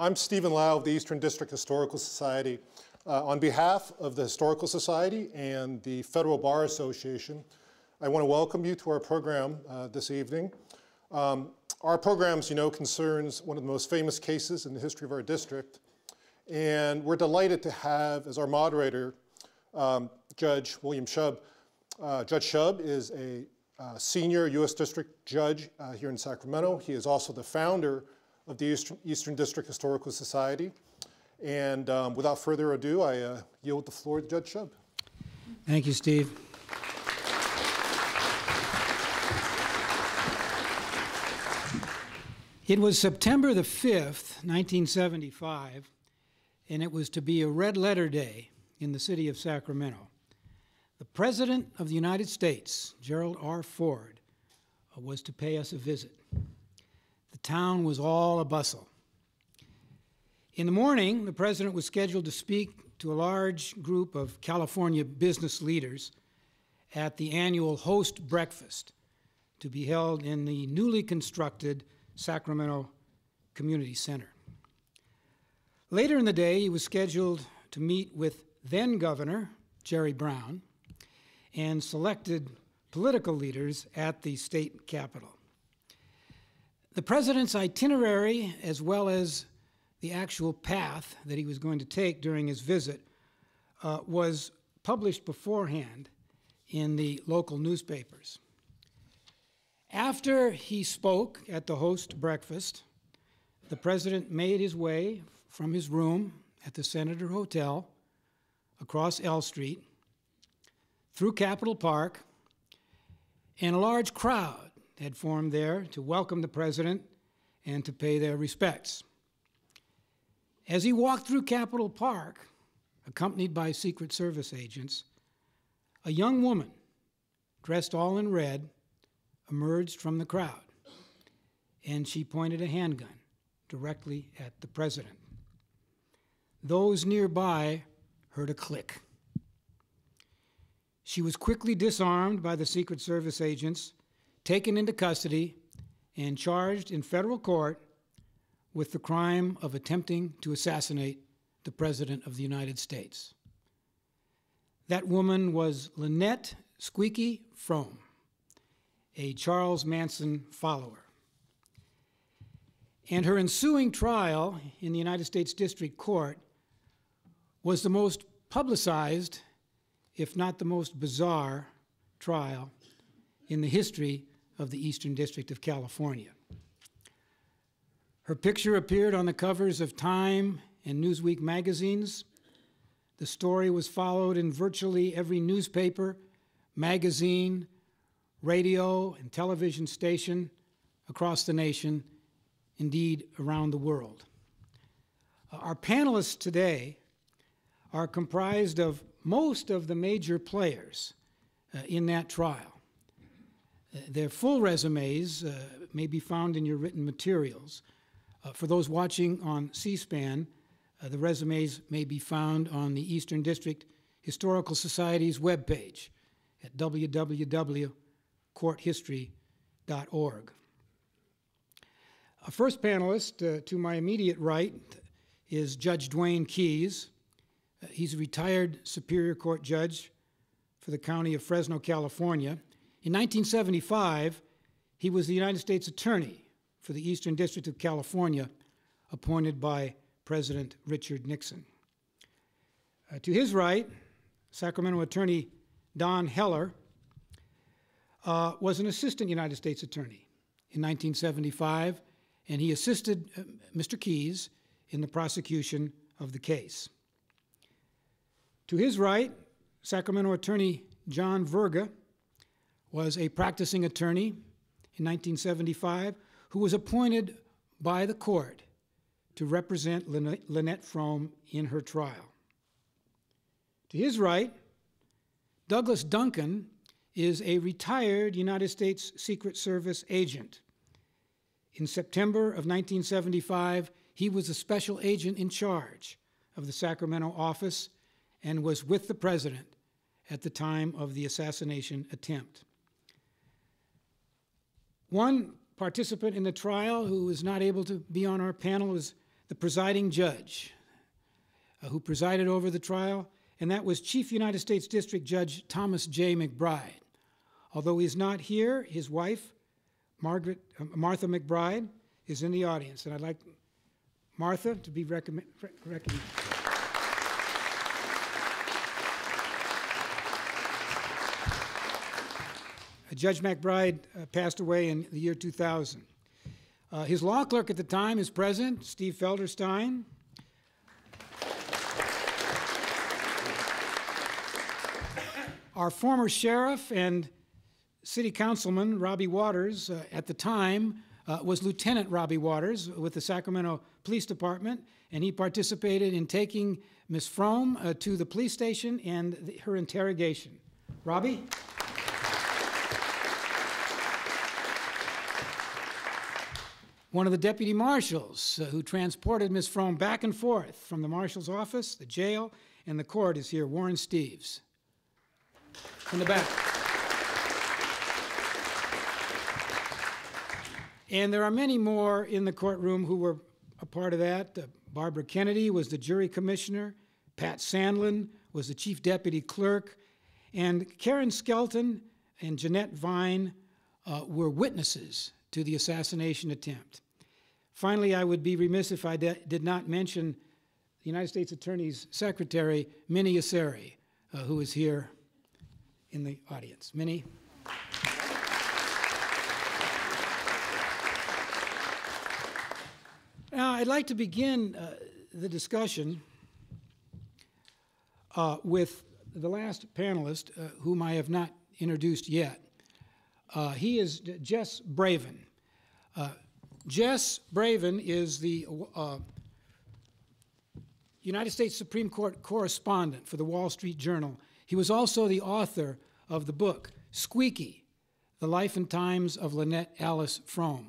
I'm Stephen Lau of the Eastern District Historical Society. On behalf of the Historical Society and the Federal Bar Association, I want to welcome you to our program this evening. Our program, as you know, concerns one of the most famous cases in the history of our district. And we're delighted to have as our moderator, Judge William Shubb. Judge Shubb is a senior U.S. District Judge here in Sacramento. He is also the founder of the Eastern District Historical Society. And without further ado, I yield the floor to Judge Shubb. Thank you, Steve. It was September the 5th, 1975, and it was to be a red letter day in the city of Sacramento. The President of the United States, Gerald R. Ford, was to pay us a visit. The town was all abustle. In the morning, the President was scheduled to speak to a large group of California business leaders at the annual Host Breakfast to be held in the newly constructed Sacramento Community Center. Later in the day, he was scheduled to meet with then-Governor Jerry Brown and selected political leaders at the state capitol. The President's itinerary, as well as the actual path that he was going to take during his visit, was published beforehand in the local newspapers. After he spoke at the Host Breakfast, the President made his way from his room at the Senator Hotel across L Street, through Capitol Park, and a large crowd had formed there to welcome the President and to pay their respects. As he walked through Capitol Park, accompanied by Secret Service agents, a young woman, dressed all in red, emerged from the crowd, and she pointed a handgun directly at the President. Those nearby heard a click. She was quickly disarmed by the Secret Service agents, taken into custody, and charged in federal court with the crime of attempting to assassinate the President of the United States. That woman was Lynette Squeaky Fromme, a Charles Manson follower. And her ensuing trial in the United States District Court was the most publicized, if not the most bizarre, trial in the history of the Eastern District of California. Her picture appeared on the covers of Time and Newsweek magazines. The story was followed in virtually every newspaper, magazine, radio, and television station across the nation, indeed around the world. Our panelists today are comprised of most of the major players in that trial. Their full resumes may be found in your written materials. For those watching on C-SPAN, the resumes may be found on the Eastern District Historical Society's webpage at www.courthistory.org. Our first panelist to my immediate right is Judge Dwayne Keys. He's a retired Superior Court judge for the County of Fresno, California. In 1975, he was the United States Attorney for the Eastern District of California, appointed by President Richard Nixon. To his right, Sacramento Attorney Don Heller was an assistant United States Attorney in 1975, and he assisted Mr. Keys in the prosecution of the case. To his right, Sacramento Attorney John Virga was a practicing attorney in 1975 who was appointed by the court to represent Lynette Fromme in her trial. To his right, Douglas Duncan is a retired United States Secret Service agent. In September of 1975, he was a special agent in charge of the Sacramento office and was with the President at the time of the assassination attempt. One participant in the trial who was not able to be on our panel is the presiding judge who presided over the trial, and that was Chief United States District Judge Thomas J. McBride. Although he is not here, his wife, Martha McBride, is in the audience, and I'd like Martha to be recognized. Judge McBride passed away in the year 2000. His law clerk at the time is present, Steve Felderstein. Our former sheriff and city councilman, Robbie Waters, at the time was Lieutenant Robbie Waters with the Sacramento Police Department, and he participated in taking Ms. Fromme to the police station and her interrogation. Robbie? One of the deputy marshals who transported Ms. Fromme back and forth from the marshal's office, the jail, and the court is here, Warren Steves. In the back. And there are many more in the courtroom who were a part of that. Barbara Kennedy was the jury commissioner. Pat Sandlin was the chief deputy clerk. And Karen Skelton and Jeanette Vine were witnesses to the assassination attempt. Finally, I would be remiss if I did not mention the United States Attorney's Secretary, Minnie Yasseri, who is here in the audience. Minnie? Now, I'd like to begin the discussion with the last panelist, whom I have not introduced yet. He is Jess Bravin. Jess Bravin is the United States Supreme Court correspondent for the Wall Street Journal. He was also the author of the book, Squeaky, The Life and Times of Lynette Fromme.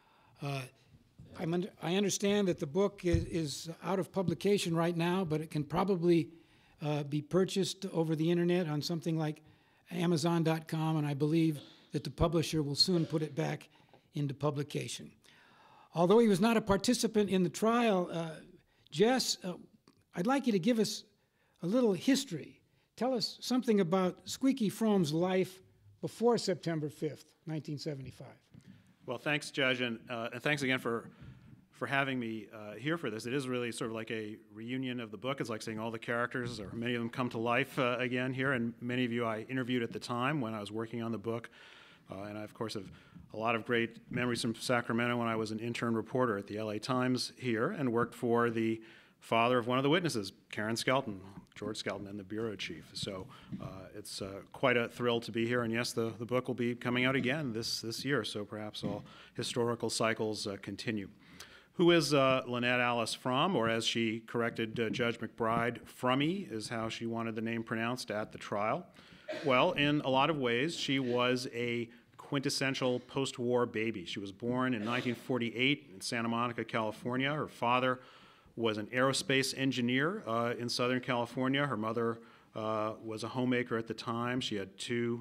I understand that the book is out of publication right now, but it can probably be purchased over the internet on something like Amazon.com, and I believe that the publisher will soon put it back into publication. Although he was not a participant in the trial, Jess, I'd like you to give us a little history. Tell us something about Squeaky Fromme's life before September 5th, 1975. Well, thanks, Judge, and thanks again for having me here for this. It is really sort of like a reunion of the book. It's like seeing all the characters, or many of them, come to life again here, and many of you I interviewed at the time when I was working on the book. And I, of course, have a lot of great memories from Sacramento when I was an intern reporter at the LA Times here and worked for the father of one of the witnesses, Karen Skelton, George Skelton, and the bureau chief. So it's quite a thrill to be here. And yes, the book will be coming out again this year, so perhaps all historical cycles continue. Who is Lynette Fromme, or as she corrected Judge McBride, Fromme is how she wanted the name pronounced at the trial. Well, in a lot of ways, she was a quintessential post-war baby. She was born in 1948 in Santa Monica, California. Her father was an aerospace engineer in Southern California. Her mother was a homemaker at the time. She had two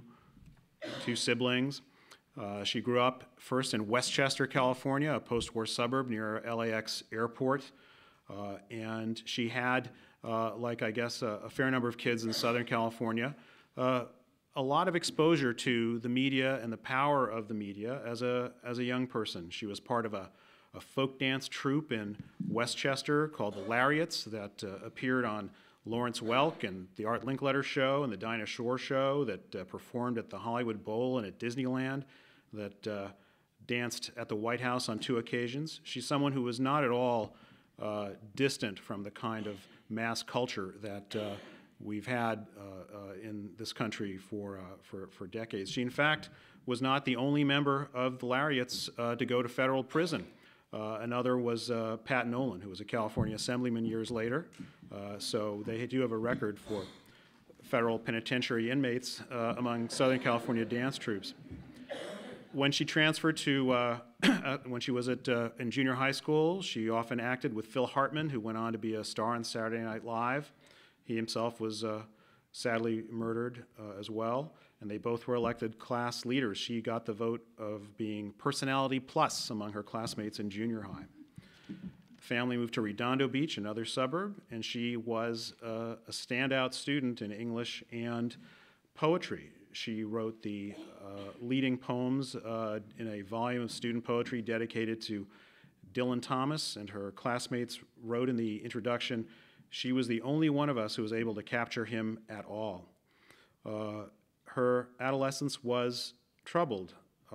siblings. She grew up first in Westchester, California, a post-war suburb near LAX airport. And she had, like I guess a fair number of kids in Southern California, a lot of exposure to the media and the power of the media as a young person. She was part of a folk dance troupe in Westchester called the Lariats that appeared on Lawrence Welk and the Art Linkletter Show and the Dinah Shore Show, that performed at the Hollywood Bowl and at Disneyland, that danced at the White House on 2 occasions. She's someone who was not at all distant from the kind of mass culture that we've had in this country for decades. She, in fact, was not the only member of the Lariats to go to federal prison. Another was Pat Nolan, who was a California assemblyman years later. So they do have a record for federal penitentiary inmates among Southern California dance troupes. When she transferred to, when she was in junior high school, she often acted with Phil Hartman, who went on to be a star on Saturday Night Live. He himself was sadly murdered as well, and they both were elected class leaders. She got the vote of being personality plus among her classmates in junior high. family moved to Redondo Beach, another suburb, and she was a standout student in English and poetry. She wrote the leading poems in a volume of student poetry dedicated to Dylan Thomas, and her classmates wrote in the introduction, "She was the only one of us who was able to capture him at all." Her adolescence was troubled.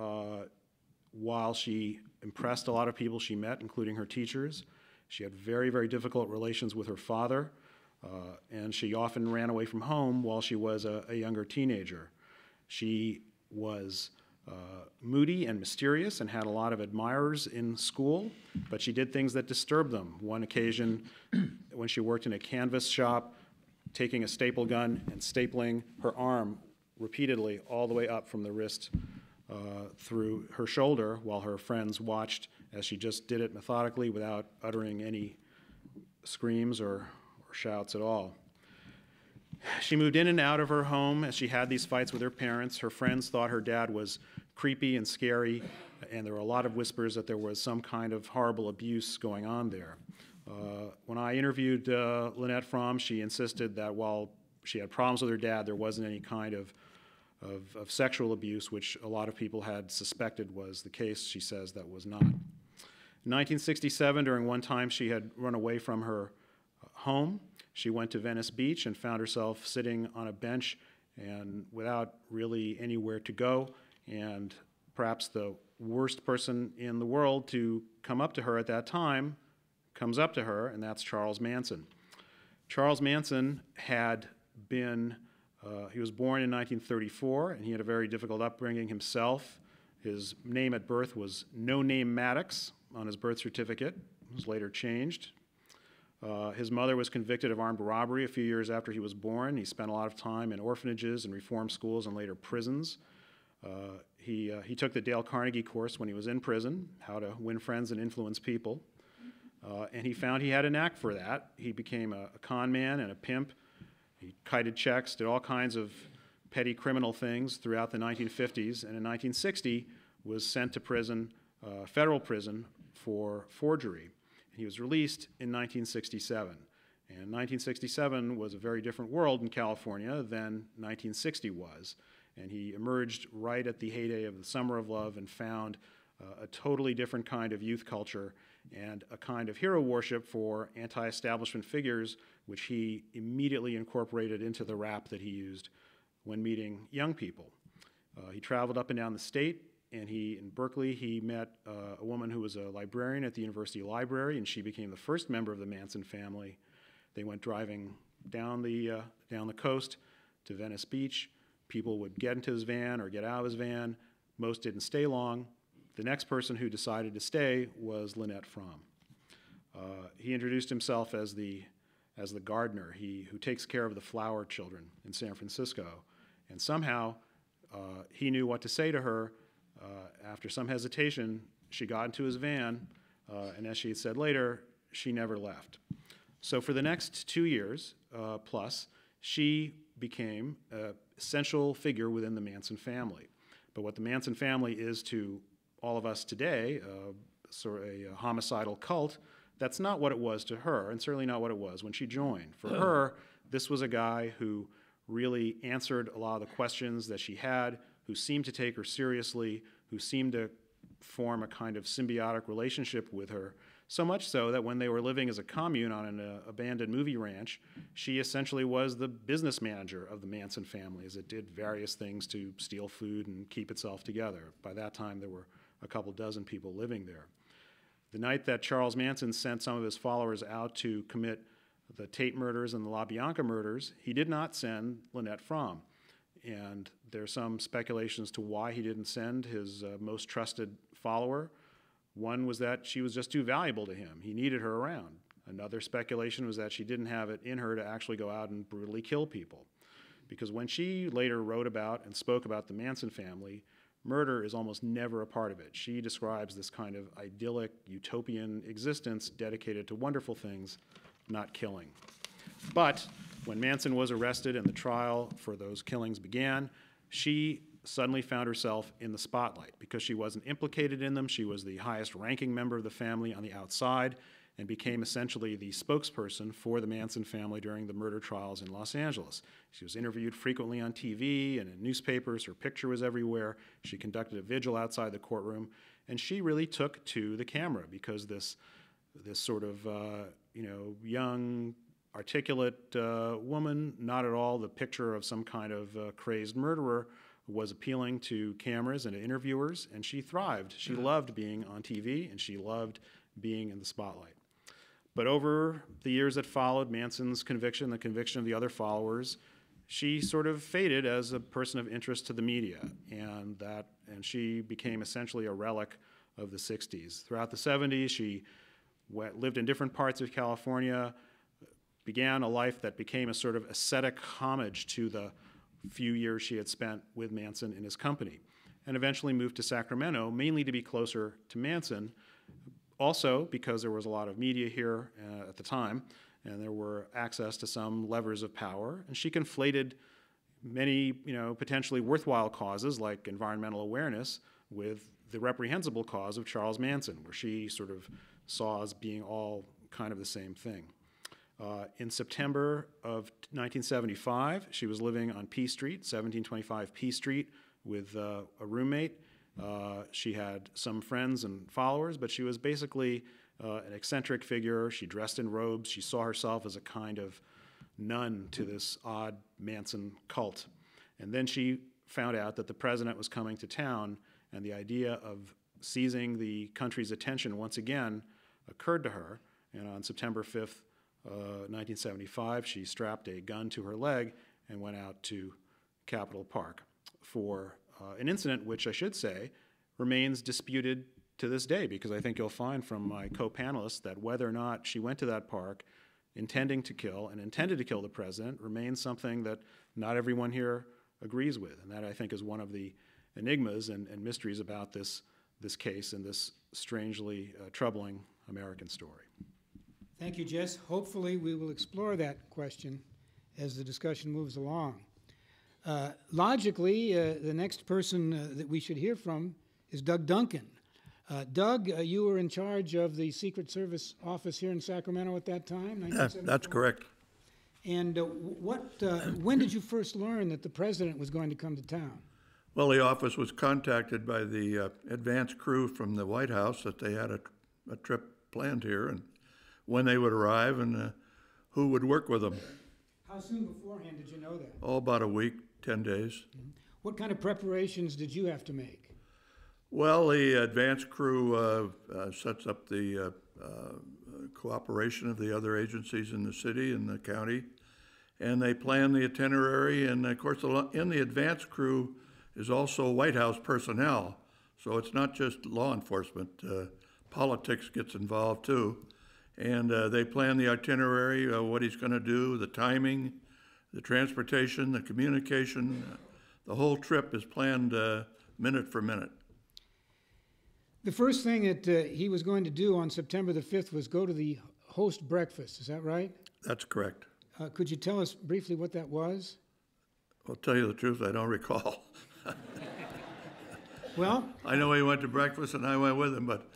While she impressed a lot of people she met, including her teachers, she had very, very difficult relations with her father, and she often ran away from home while she was a younger teenager. She was moody and mysterious and had a lot of admirers in school, but she did things that disturbed them. One occasion, when she worked in a canvas shop, taking a staple gun and stapling her arm repeatedly all the way up from the wrist through her shoulder while her friends watched as she just did it methodically without uttering any screams or shouts at all. She moved in and out of her home as she had these fights with her parents. Her friends thought her dad was creepy and scary, and there were a lot of whispers that there was some kind of horrible abuse going on there. When I interviewed Lynette Fromme, she insisted that while she had problems with her dad, there wasn't any kind of sexual abuse, which a lot of people had suspected was the case. She says that was not. In 1967, during one time she had run away from her home. She went to Venice Beach and found herself sitting on a bench and without really anywhere to go, and perhaps the worst person in the world to come up to her at that time comes up to her, and that's Charles Manson. Charles Manson had been he was born in 1934, and he had a very difficult upbringing himself. His name at birth was No Name Maddox on his birth certificate. It was later changed. His mother was convicted of armed robbery a few years after he was born. He spent a lot of time in orphanages and reform schools and later prisons. He took the Dale Carnegie course when he was in prison, how to win friends and influence people. And he found he had a knack for that. He became a con man and a pimp. He kited checks, did all kinds of petty criminal things throughout the 1950s, and in 1960 was sent to prison, federal prison, for forgery. And he was released in 1967. And 1967 was a very different world in California than 1960 was. And he emerged right at the heyday of the Summer of Love and found a totally different kind of youth culture and a kind of hero worship for anti-establishment figures, which he immediately incorporated into the rap that he used when meeting young people. He traveled up and down the state, and in Berkeley, he met a woman who was a librarian at the University Library, and she became the first member of the Manson family. They went driving down the coast to Venice Beach. People would get into his van or get out of his van. Most didn't stay long. The next person who decided to stay was Lynette Fromme. He introduced himself as the gardener, who takes care of the flower children in San Francisco. And somehow he knew what to say to her. After some hesitation, she got into his van, and as she had said later, she never left. So for the next 2 years plus, she became an essential figure within the Manson family. But what the Manson family is to all of us today, sort of a homicidal cult, that's not what it was to her, and certainly not what it was when she joined. For her, this was a guy who really answered a lot of the questions that she had, who seemed to take her seriously, who seemed to form a kind of symbiotic relationship with her, so much so that when they were living as a commune on an abandoned movie ranch, she essentially was the business manager of the Manson family, as it did various things to steal food and keep itself together. By that time, there were a couple dozen people living there. The night that Charles Manson sent some of his followers out to commit the Tate murders and the LaBianca murders, he did not send Lynette Fromme. And there's some speculation as to why he didn't send his most trusted follower. One was that she was just too valuable to him. He needed her around. Another speculation was that she didn't have it in her to actually go out and brutally kill people. Because when she later wrote about and spoke about the Manson family, murder is almost never a part of it. She describes this kind of idyllic, utopian existence dedicated to wonderful things, not killing. But when Manson was arrested and the trial for those killings began, she suddenly found herself in the spotlight because she wasn't implicated in them. She was the highest ranking member of the family on the outside, and became essentially the spokesperson for the Manson family during the murder trials in Los Angeles. She was interviewed frequently on TV and in newspapers. Her picture was everywhere. She conducted a vigil outside the courtroom, and she really took to the camera because this sort of young, articulate woman, not at all the picture of some kind of crazed murderer, was appealing to cameras and to interviewers, and she thrived. She loved being on TV, and she loved being in the spotlight. But over the years that followed Manson's conviction, the conviction of the other followers, she sort of faded as a person of interest to the media, and she became essentially a relic of the 60s. Throughout the 70s, she lived in different parts of California, began a life that became a sort of ascetic homage to the few years she had spent with Manson in his company, and eventually moved to Sacramento, mainly to be closer to Manson, also because there was a lot of media here at the time, and there were access to some levers of power, and she conflated many potentially worthwhile causes like environmental awareness with the reprehensible cause of Charles Manson, where she sort of saw as being all kind of the same thing. In September of 1975, she was living on P Street, 1725 P Street, with a roommate. She had some friends and followers, but she was basically an eccentric figure. She dressed in robes. She saw herself as a kind of nun to this odd Manson cult. And then she found out that the president was coming to town, and the idea of seizing the country's attention once again occurred to her. And on September 5th, 1975, she strapped a gun to her leg and went out to Capitol Park for an incident which, I should say, remains disputed to this day, because I think you'll find from my co-panelists that whether or not she went to that park intending to kill and intended to kill the president remains something that not everyone here agrees with. And that, I think, is one of the enigmas and mysteries about this case and this strangely troubling American story. Thank you, Jess. Hopefully we will explore that question as the discussion moves along. Logically, the next person that we should hear from is Doug Duncan. Doug, you were in charge of the Secret Service office here in Sacramento at that time, 1974? That's correct. And when did you first learn that the president was going to come to town? Well, the office was contacted by the advance crew from the White House that they had a trip planned here, and when they would arrive and who would work with them. How soon beforehand did you know that? Oh, about a week, 10 days. Mm-hmm. What kind of preparations did you have to make? Well, the advance crew sets up the cooperation of the other agencies in the city and the county, and they plan the itinerary, and of course in the advance crew is also White House personnel, so it's not just law enforcement. Politics gets involved too. And they plan the itinerary, what he's going to do, the timing, the transportation, the communication. The whole trip is planned minute for minute. The first thing that he was going to do on September the 5th was go to the host breakfast. Is that right? That's correct. Could you tell us briefly what that was? I'll tell you the truth, I don't recall. Well, I know he went to breakfast and I went with him, but...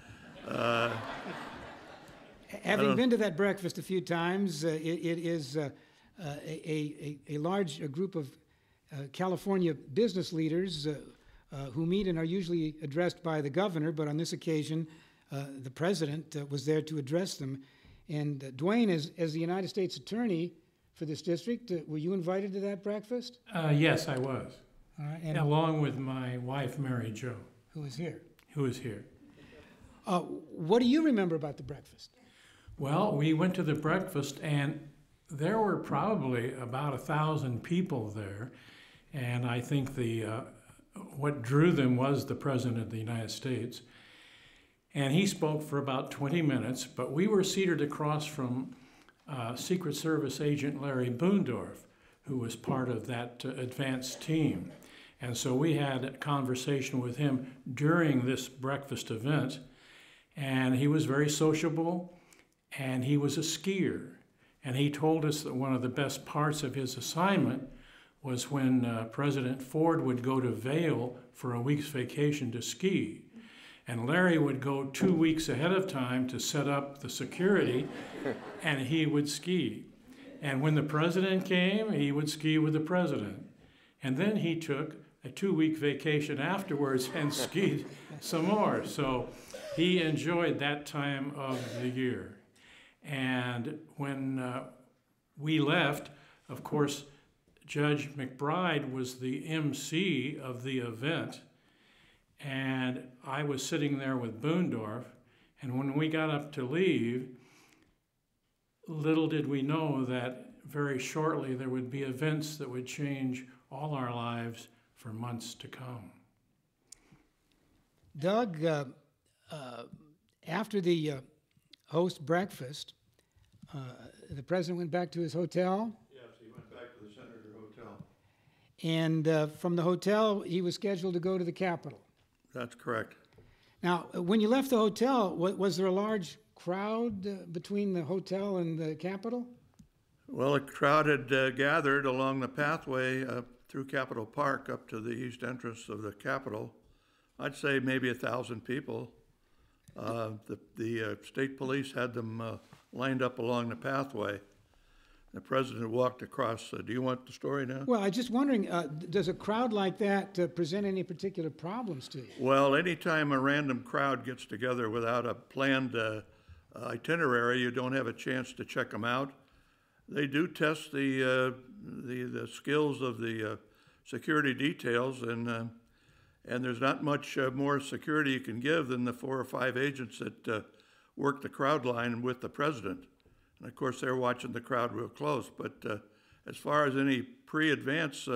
Having been to that breakfast a few times, it is a large group of California business leaders who meet and are usually addressed by the governor, but on this occasion, the president was there to address them. And Dwayne, as the United States Attorney for this district, were you invited to that breakfast? Yes, I was, and along with my wife, Mary Jo. Who was here? Who was here. What do you remember about the breakfast? Well, we went to the breakfast, and there were probably about 1,000 people there, and I think what drew them was the President of the United States. And he spoke for about 20 minutes, but we were seated across from Secret Service agent Larry Boondorf, who was part of that advanced team. And so we had a conversation with him during this breakfast event, and he was very sociable, and he was a skier. And he told us that one of the best parts of his assignment was when President Ford would go to Vail for a week's vacation to ski. And Larry would go 2 weeks ahead of time to set up the security, and he would ski. And when the president came, he would ski with the president. And then he took a 2-week vacation afterwards and skied some more. So he enjoyed that time of the year. And when we left, of course, Judge McBride was the MC of the event, and I was sitting there with Boondorf, and when we got up to leave, little did we know that very shortly there would be events that would change all our lives for months to come. Doug, after the host breakfast, the president went back to his hotel. Yes, he went back to the Senator Hotel. And from the hotel, he was scheduled to go to the Capitol. That's correct. Now, when you left the hotel, was there a large crowd between the hotel and the Capitol? Well, a crowd had gathered along the pathway through Capitol Park up to the east entrance of the Capitol. I'd say maybe 1,000 people. The state police had them lined up along the pathway. The president walked across. Do you want the story now? Well, I'm just wondering, does a crowd like that present any particular problems to you? Well, anytime a random crowd gets together without a planned itinerary, you don't have a chance to check them out. They do test the skills of the security details, and there's not much more security you can give than the 4 or 5 agents that work the crowd line with the president. And of course, they're watching the crowd real close. But as far as any pre-advance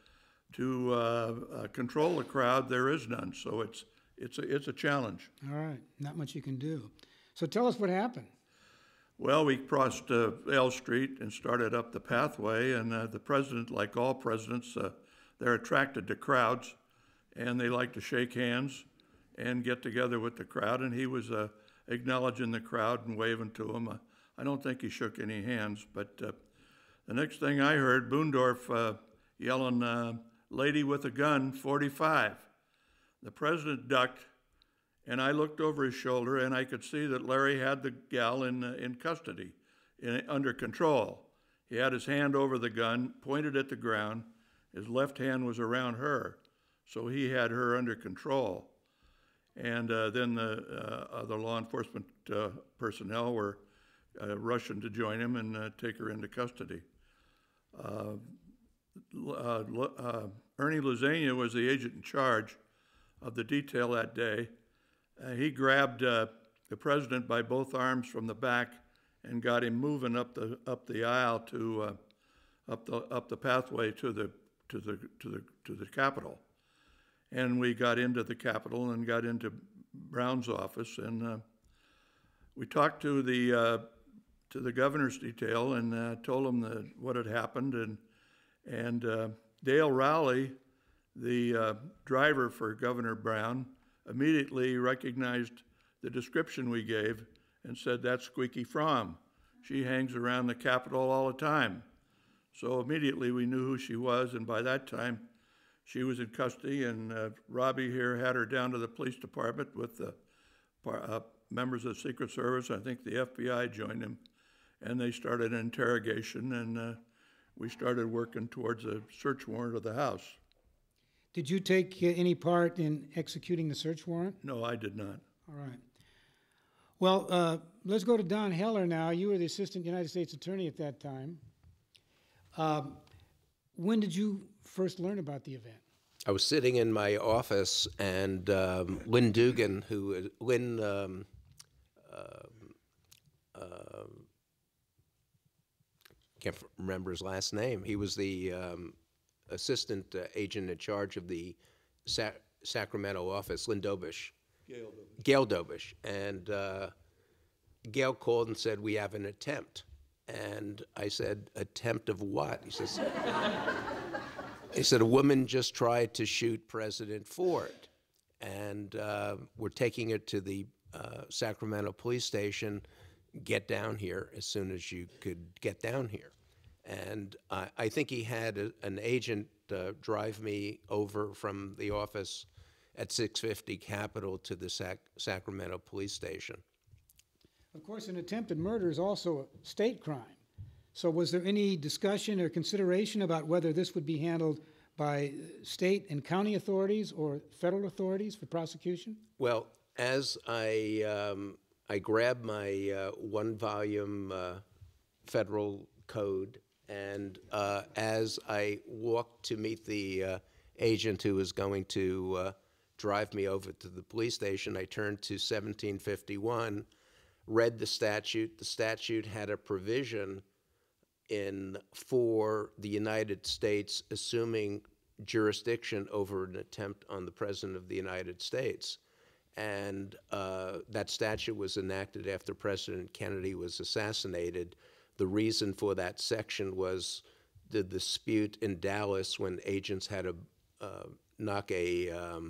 to control the crowd, there is none. So it's a challenge. All right, not much you can do. So tell us what happened. Well, we crossed L Street and started up the pathway, and the president, like all presidents, they're attracted to crowds, and they like to shake hands and get together with the crowd, and he was acknowledging the crowd and waving to them. I don't think he shook any hands, but the next thing I heard, Boondorf yelling, "Lady with a gun, 45. The president ducked, and I looked over his shoulder, and I could see that Larry had the gal in custody, under control. He had his hand over the gun, pointed at the ground. His left hand was around her, so he had her under control. And then the other law enforcement personnel were rushing to join him and take her into custody. Ernie Lasagna was the agent in charge of the detail that day. He grabbed the president by both arms from the back and got him moving up the aisle to up the pathway to the Capitol. And we got into the Capitol and got into Brown's office, and we talked to the governor's detail and told him what had happened, and Dale Rowley, the driver for Governor Brown, immediately recognized the description we gave and said, "That's Squeaky Fromme. She hangs around the Capitol all the time." So immediately we knew who she was, and by that time she was in custody, and Robbie here had her down to the police department with the members of the Secret Service. I think the FBI joined them, and they started an interrogation, and we started working towards a search warrant of the house. Did you take any part in executing the search warrant? No, I did not. All right. Well, let's go to Don Heller now. You were the Assistant United States Attorney at that time. When did you first learn about the event? I was sitting in my office, and Lynn Dugan, can't remember his last name. He was the assistant agent in charge of the Sacramento office, Lynn Dobish. Gail Dobish. And Gail called and said, "We have an attempt." And I said, "Attempt of what?" He said, "A woman just tried to shoot President Ford, and we're taking it to the Sacramento police station. Get down here as soon as you could get down here." And I think he had an agent drive me over from the office at 650 Capitol to the Sacramento police station. Of course, an attempted murder is also a state crime. So was there any discussion or consideration about whether this would be handled by state and county authorities or federal authorities for prosecution? Well, as I grabbed my one-volume federal code, and as I walked to meet the agent who was going to drive me over to the police station, I turned to 1751, read the statute. The statute had a provision for the United States assuming jurisdiction over an attempt on the President of the United States. And that statute was enacted after President Kennedy was assassinated. The reason for that section was the dispute in Dallas when agents had to knock a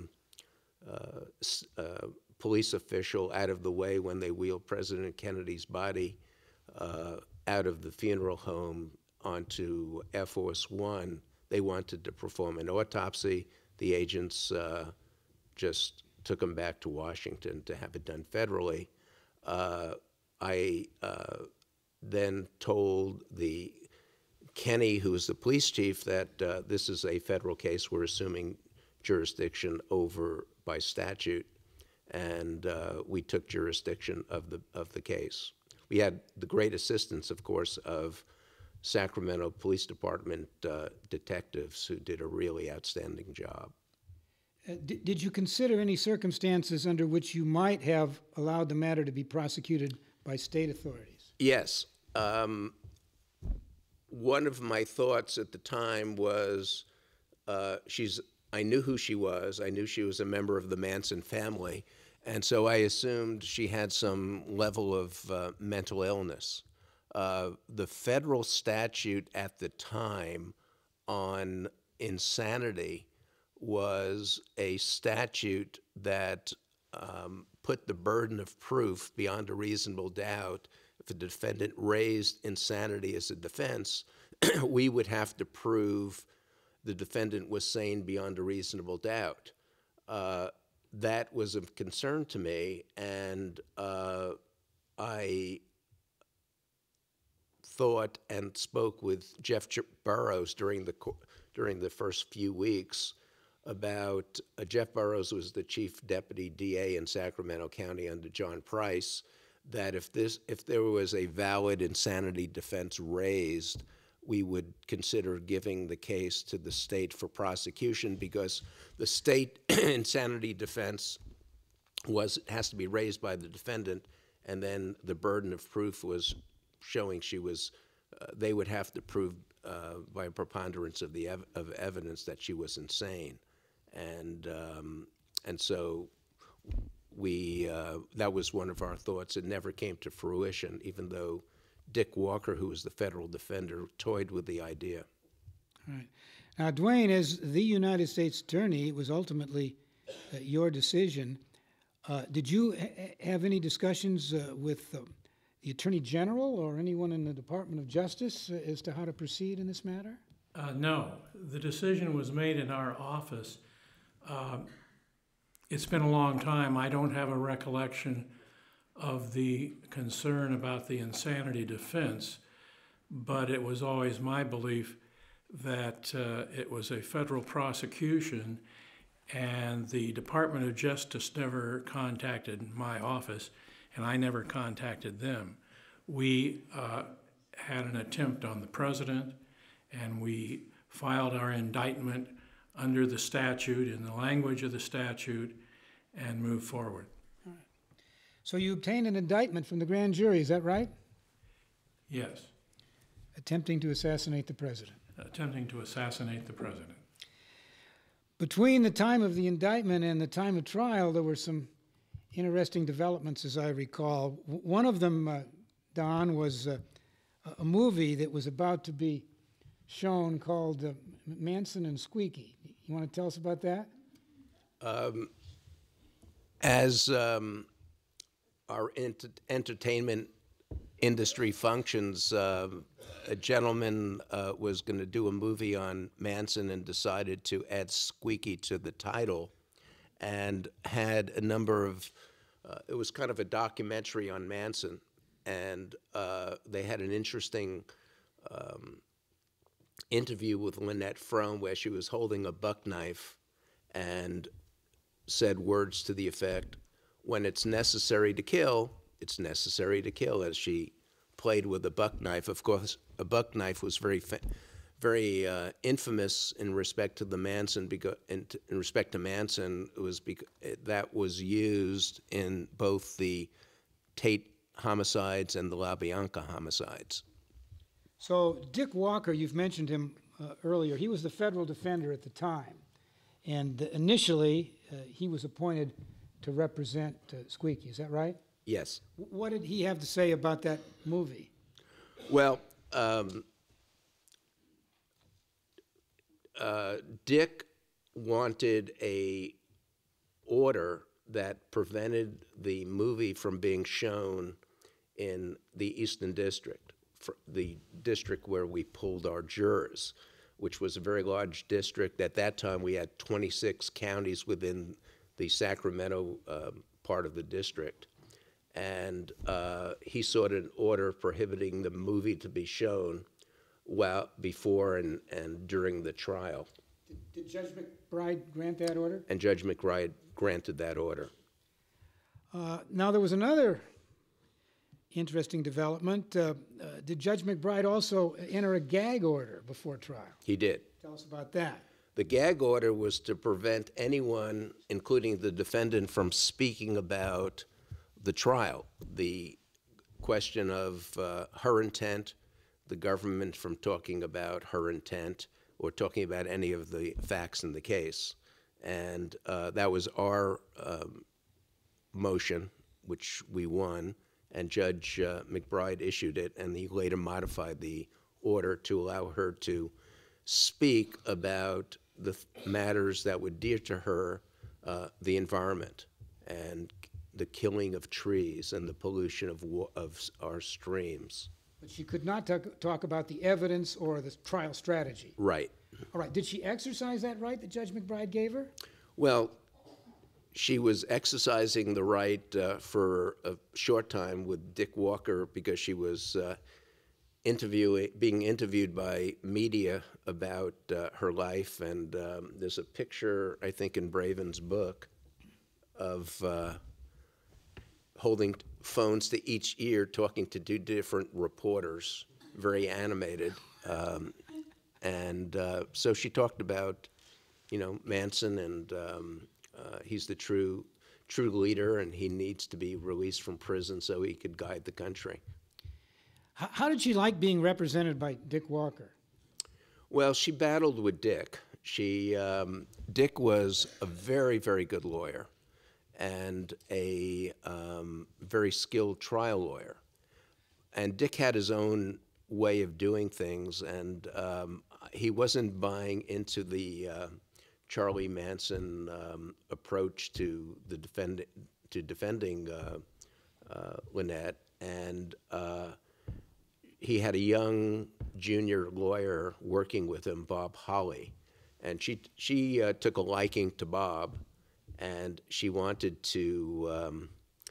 police official out of the way when they wheeled President Kennedy's body out of the funeral home onto Air Force One. They wanted to perform an autopsy. The agents just took him back to Washington to have it done federally. I then told the Kenny, who was the police chief, that this is a federal case. We're assuming jurisdiction over by statute, and we took jurisdiction of the case. We had the great assistance, of course, of Sacramento Police Department detectives who did a really outstanding job. Did you consider any circumstances under which you might have allowed the matter to be prosecuted by state authorities? Yes. One of my thoughts at the time was I knew who she was. I knew she was a member of the Manson family. And so I assumed she had some level of mental illness. The federal statute at the time on insanity was a statute that put the burden of proof beyond a reasonable doubt. If a defendant raised insanity as a defense, we would have to prove the defendant was sane beyond a reasonable doubt. That was of concern to me, and I thought and spoke with Jeff Burrows during the first few weeks about Jeff Burrows was the chief deputy DA in Sacramento County under John Price, that if there was a valid insanity defense raised, we would consider giving the case to the state for prosecution, because the state insanity defense has to be raised by the defendant, and then the burden of proof was showing she was. They would have to prove by a preponderance of evidence that she was insane, and so that was one of our thoughts. It never came to fruition, even though Dick Walker, who was the federal defender, toyed with the idea. All right. Now, Dwayne, as the United States Attorney, it was ultimately your decision. Did you have any discussions with the Attorney General or anyone in the Department of Justice as to how to proceed in this matter? No. The decision was made in our office. It's been a long time. I don't have a recollection of the concern about the insanity defense, but it was always my belief that it was a federal prosecution, and the Department of Justice never contacted my office, and I never contacted them. We had an attempt on the president, and we filed our indictment under the statute, in the language of the statute, and moved forward. All right. So you obtained an indictment from the grand jury, is that right? Yes. Attempting to assassinate the president. Attempting to assassinate the president. Between the time of the indictment and the time of trial, there were some interesting developments, as I recall. One of them, Don, was a movie that was about to be shown called Manson and Squeaky. You want to tell us about that? As our entertainment industry functions, a gentleman was going to do a movie on Manson and decided to add Squeaky to the title. and had a number of, it was kind of a documentary on Manson, and they had an interesting interview with Lynette Fromme where she was holding a buck knife and said words to the effect, when it's necessary to kill, it's necessary to kill, as she played with a buck knife. Of course, a buck knife was very infamous in respect to the Manson, because in respect to Manson, it was that was used in both the Tate homicides and the LaBianca homicides. So Dick Walker, you've mentioned him earlier. He was the federal defender at the time, and initially he was appointed to represent Squeaky. Is that right? Yes. What did he have to say about that movie? Well, Dick wanted a order that prevented the movie from being shown in the Eastern District, the district where we pulled our jurors, which was a very large district. At that time, we had 26 counties within the Sacramento part of the district. And he sought an order prohibiting the movie to be shown before and during the trial. Did Judge McBride grant that order? And Judge McBride granted that order. Now, there was another interesting development. Did Judge McBride also enter a gag order before trial? He did. Tell us about that. The gag order was to prevent anyone, including the defendant, from speaking about the trial, the question of her intent, the government from talking about her intent or talking about any of the facts in the case. And that was our motion, which we won, and Judge McBride issued it, and he later modified the order to allow her to speak about the matters that were dear to her, the environment and the killing of trees and the pollution of our streams. But she could not talk about the evidence or the trial strategy. Right. All right. Did she exercise that right that Judge McBride gave her? Well, she was exercising the right for a short time with Dick Walker because she was being interviewed by media about her life. And there's a picture, I think, in Bravin's book of holding phones to each ear, talking to two different reporters, very animated. So she talked about, Manson, and he's the true leader, and he needs to be released from prison so he could guide the country. How did she like being represented by Dick Walker? Well, she battled with Dick. Dick was a very, very good lawyer and a very skilled trial lawyer. And Dick had his own way of doing things, and he wasn't buying into the Charlie Manson approach to defending Lynette, and he had a young junior lawyer working with him, Bob Holly, and she took a liking to Bob, and she wanted to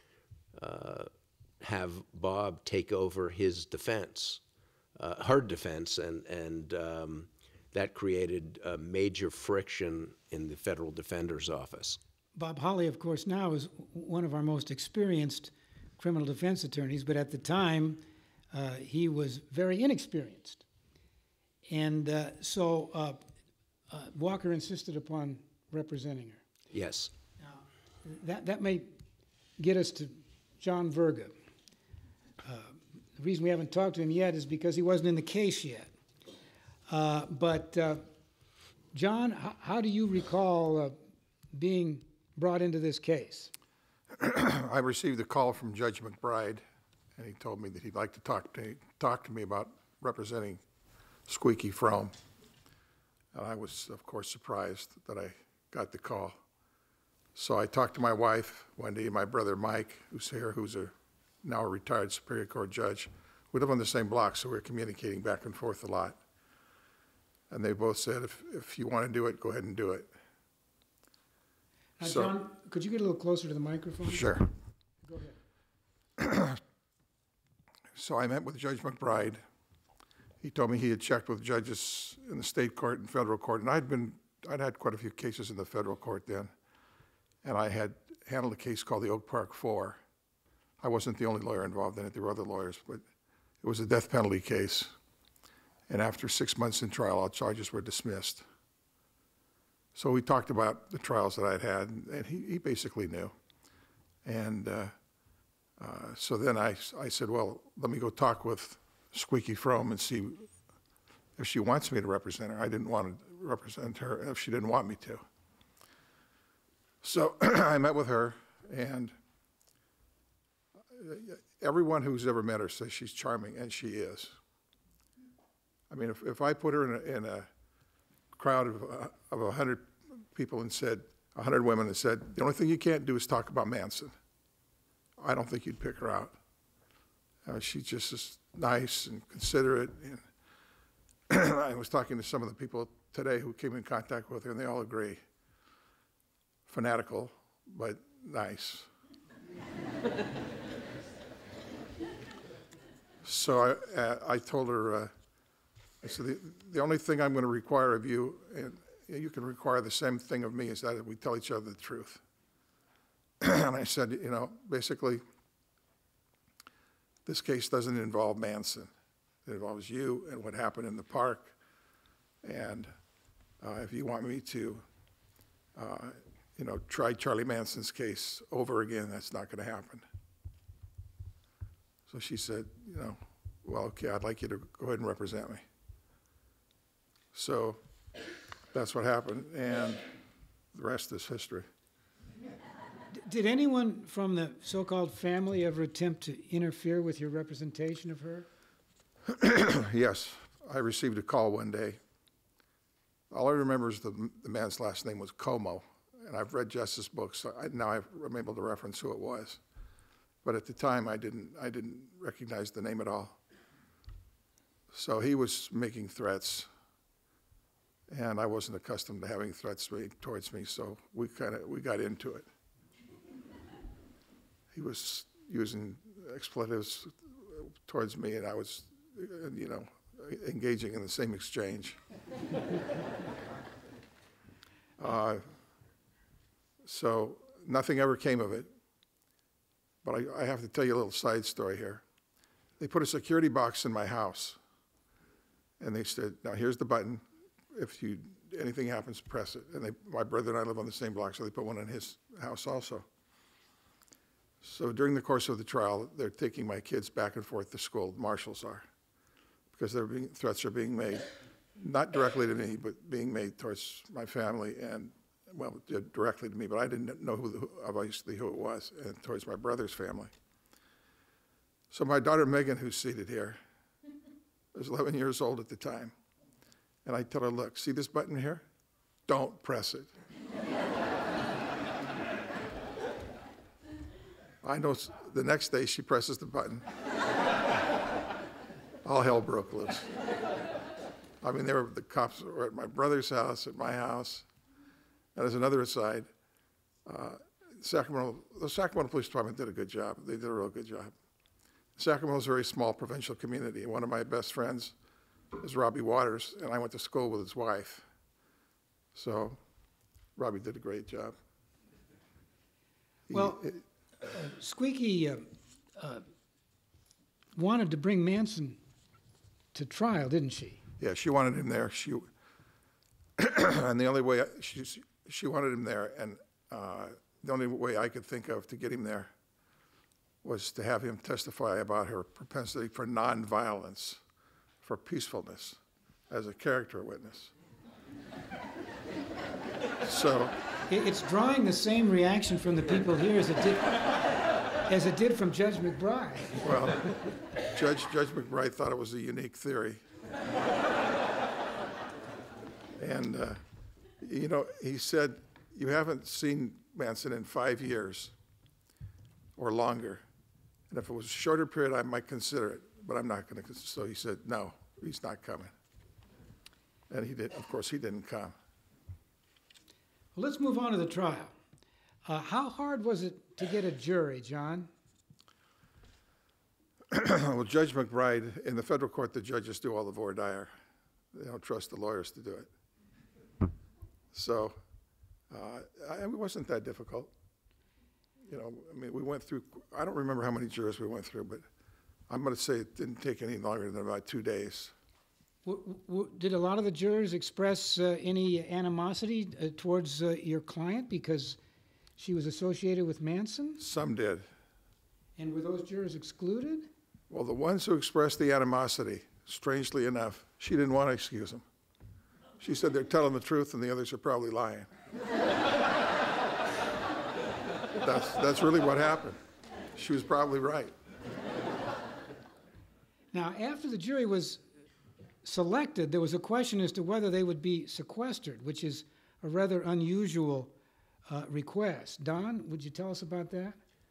have Bob take over his defense, her defense, and that created a major friction in the federal defender's office. Bob Holly, of course, now is one of our most experienced criminal defense attorneys, but at the time, he was very inexperienced. And so Walker insisted upon representing her. Yes. Now, that may get us to John Virga. The reason we haven't talked to him yet is because he wasn't in the case yet. But John, how do you recall being brought into this case? I received a call from Judge McBride, and he told me that he'd like to talk to me about representing Squeaky Fromme. And I was, of course, surprised that I got the call. So I talked to my wife, Wendy, and my brother, Mike, who's here, who's now a retired Superior Court judge. We live on the same block, so we're communicating back and forth a lot. And they both said, if you want to do it, go ahead and do it. So- John, could you get a little closer to the microphone? Sure. Go ahead. So I met with Judge McBride. He told me he had checked with judges in the state court and federal court, and I'd had quite a few cases in the federal court then, and I had handled a case called the Oak Park 4. I wasn't the only lawyer involved in it, there were other lawyers, but it was a death penalty case. And after 6 months in trial, all charges were dismissed. So we talked about the trials that I'd had, and he basically knew. And so then I said, well, let me go talk with Squeaky Fromme and see if she wants me to represent her. I didn't want to represent her if she didn't want me to. So I met with her, and everyone who's ever met her says she's charming, and she is. I mean, if I put her in a crowd of 100 people and said, 100 women, and said, the only thing you can't do is talk about Manson, I don't think you'd pick her out. She's just as nice and considerate. And I was talking to some of the people today who came in contact with her, and they all agree. Fanatical, but nice. So I told her, I said, the only thing I'm going to require of you, and you can require the same thing of me, is that we tell each other the truth. And I said, you know, basically, this case doesn't involve Manson. It involves you and what happened in the park. And if you want me to, you know, try Charlie Manson's case over again, that's not going to happen. So she said, you know, well, okay, I'd like you to go ahead and represent me. So that's what happened, and the rest is history. Did anyone from the so-called family ever attempt to interfere with your representation of her? Yes, I received a call one day. All I remember is the man's last name was Como, and I've read Jess's books, so now I'm able to reference who it was. But at the time, I didn't recognize the name at all. So he was making threats, and I wasn't accustomed to having threats made towards me, so we got into it. He was using expletives towards me, and I was, you know, engaging in the same exchange. So nothing ever came of it. But I have to tell you a little side story here. They put a security box in my house, and they said, now here's the button. If anything happens, press it. And my brother and I live on the same block, so they put one in his house also. So during the course of the trial, they're taking my kids back and forth to school, marshals are, because threats are being made, not directly to me, but being made towards my family and, well, directly to me, but I didn't know obviously who it was, and towards my brother's family. So my daughter Megan, who's seated here, was 11 years old at the time. And I tell her, look, see this button here? Don't press it. I know the next day she presses the button. All hell broke loose. I mean, the cops were at my brother's house, at my house. And as another aside, the Sacramento Police Department did a good job. They did a real good job. Sacramento is a very small provincial community. And one of my best friends is Robbie Waters, and I went to school with his wife. So Robbie did a great job. Well, Squeaky wanted to bring Manson to trial, didn't she? Yeah, she wanted him there. And the only way she wanted him there, and the only way I could think of to get him there was to have him testify about her propensity for nonviolence, for peacefulness, as a character witness. So It's drawing the same reaction from the people here as it did from Judge McBride. well, Judge McBride thought it was a unique theory. And, you know, he said, you haven't seen Manson in 5 years or longer. And if it was a shorter period, I might consider it, but I'm not going to. So he said, no, he's not coming. And he did. Of course, he didn't come. Well, let's move on to the trial. How hard was it to get a jury, John? Well, Judge McBride, in the federal court, the judges do all the voir dire. They don't trust the lawyers to do it. So it wasn't that difficult. You know, I mean, we went through, I don't remember how many jurors we went through, but I'm going to say it didn't take any longer than about 2 days. Did a lot of the jurors express any animosity towards your client because she was associated with Manson? Some did. And were those jurors excluded? Well, the ones who expressed the animosity, strangely enough, she didn't want to excuse them. She said they're telling the truth and the others are probably lying. That's really what happened. She was probably right. Now, after the jury was selected, there was a question as to whether they would be sequestered, which is a rather unusual request. Don, would you tell us about that?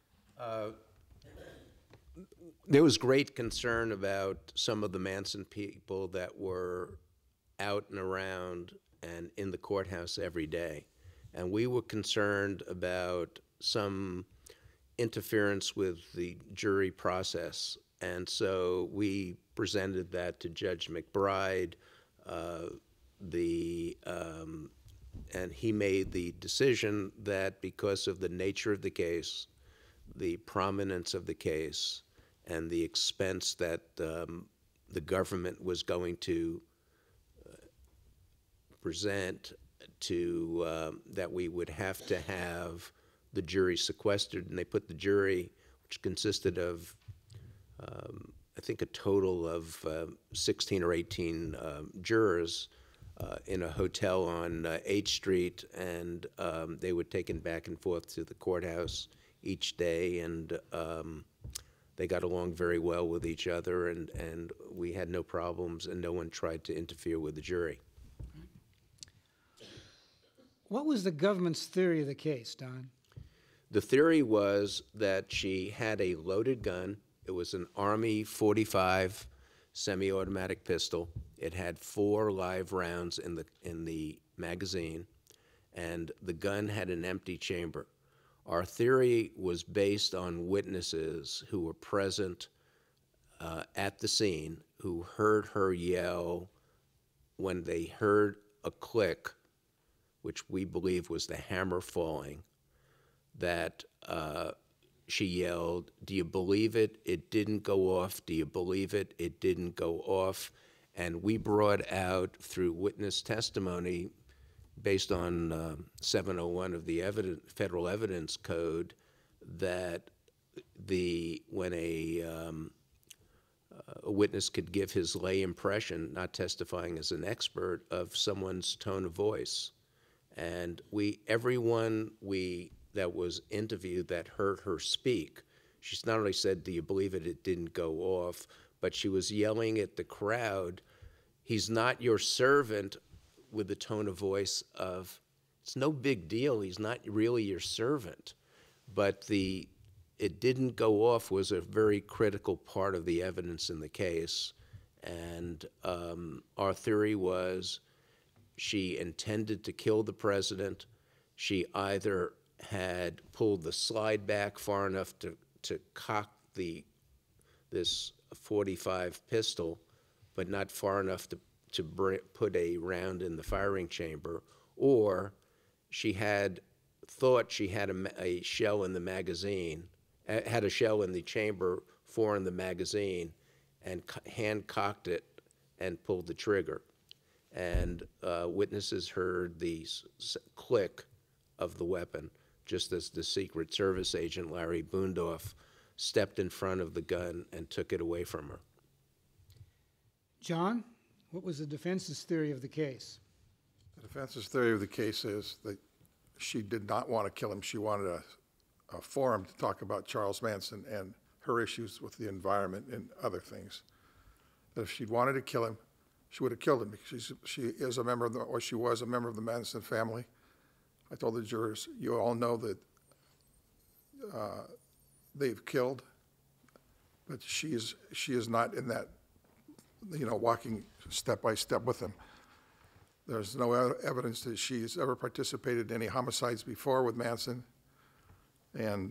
There was great concern about some of the Manson people that were out and around and in the courthouse every day. And we were concerned about some interference with the jury process. And so we presented that to Judge McBride, and he made the decision that because of the nature of the case, the prominence of the case, and the expense that the government was going to present to, that we would have to have the jury sequestered. And they put the jury, which consisted of, I think, a total of 16 or 18 jurors in a hotel on 8th Street, and they were taken back and forth to the courthouse each day, and they got along very well with each other, and we had no problems, and no one tried to interfere with the jury. What was the government's theory of the case, Don? The theory was that she had a loaded gun. It was an Army .45 semi-automatic pistol. It had 4 live rounds in the magazine, and the gun had an empty chamber. Our theory was based on witnesses who were present at the scene, who heard her yell when they heard a click, which we believe was the hammer falling, that she yelled, "Do you believe it? It didn't go off. Do you believe it? It didn't go off." And we brought out through witness testimony, based on 701 of the Federal Evidence Code, that when a witness could give his lay impression, not testifying as an expert, of someone's tone of voice. And everyone that was interviewed that heard her speak, she's not only said, "Do you believe it? It didn't go off," but she was yelling at the crowd, "He's not your servant," with the tone of voice of, it's no big deal, he's not really your servant. But it didn't go off was a very critical part of the evidence in the case. And our theory was she intended to kill the president. She either had pulled the slide back far enough to cock this .45 pistol, but not far enough to put a round in the firing chamber, or she had thought she had a shell in the magazine, had a shell in the chamber, 4 in the magazine, and hand-cocked it and pulled the trigger. And witnesses heard the click of the weapon, just as the Secret Service agent, Larry Boondorf, stepped in front of the gun and took it away from her. John, what was the defense's theory of the case? The defense's theory of the case is that she did not want to kill him. She wanted a forum to talk about Charles Manson and her issues with the environment and other things. That if she wanted to kill him, she would have killed him, because she is a member of she was a member of the Manson family. I told the jurors, you all know that they've killed, but she is not in that, walking step by step with them. There's no evidence that she's ever participated in any homicides before with Manson. And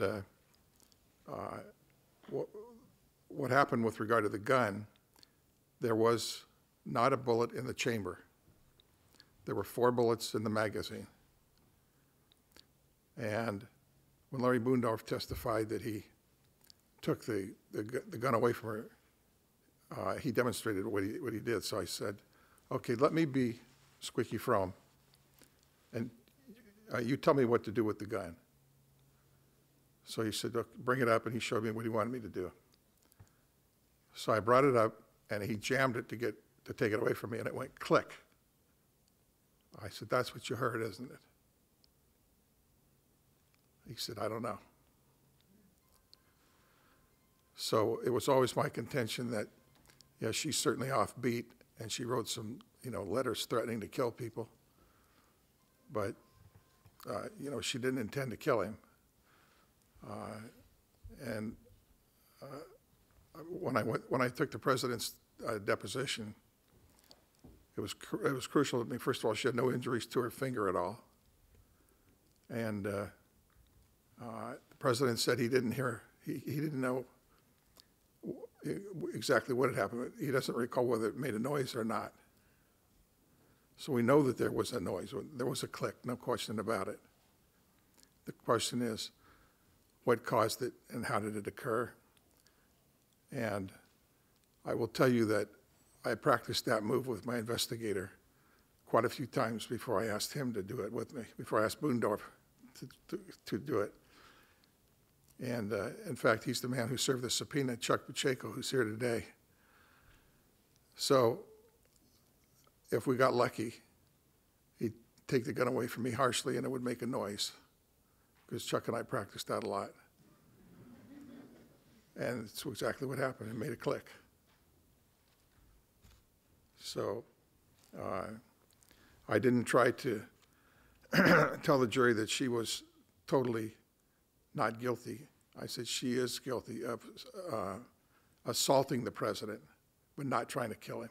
what happened with regard to the gun, there was not a bullet in the chamber. There were 4 bullets in the magazine. And when Larry Boondorf testified that he took the gun away from her, he demonstrated what he did. So I said, okay, let me be Squeaky Fromme, and you tell me what to do with the gun. So he said, look, bring it up, and he showed me what he wanted me to do. So I brought it up, and he jammed it to take it away from me, and it went click. I said, that's what you heard, isn't it? He said, I don't know. So it was always my contention that, yeah, she's certainly offbeat, and she wrote some, letters threatening to kill people, but, she didn't intend to kill him. When I took the president's deposition, it was crucial to me. First of all, she had no injuries to her finger at all, and the president said he didn't know exactly what had happened. He doesn't recall whether it made a noise or not. So we know that there was a noise. There was a click, no question about it. The question is, what caused it and how did it occur? And I will tell you that I practiced that move with my investigator quite a few times before I asked him to do it with me, before I asked Boondorf to do it. And in fact, he's the man who served the subpoena, Chuck Pacheco, who's here today. So if we got lucky, he'd take the gun away from me harshly and it would make a noise, because Chuck and I practiced that a lot. And it's exactly what happened. It made a click. So I didn't try to tell the jury that she was totally not guilty. I said she is guilty of assaulting the president, but not trying to kill him.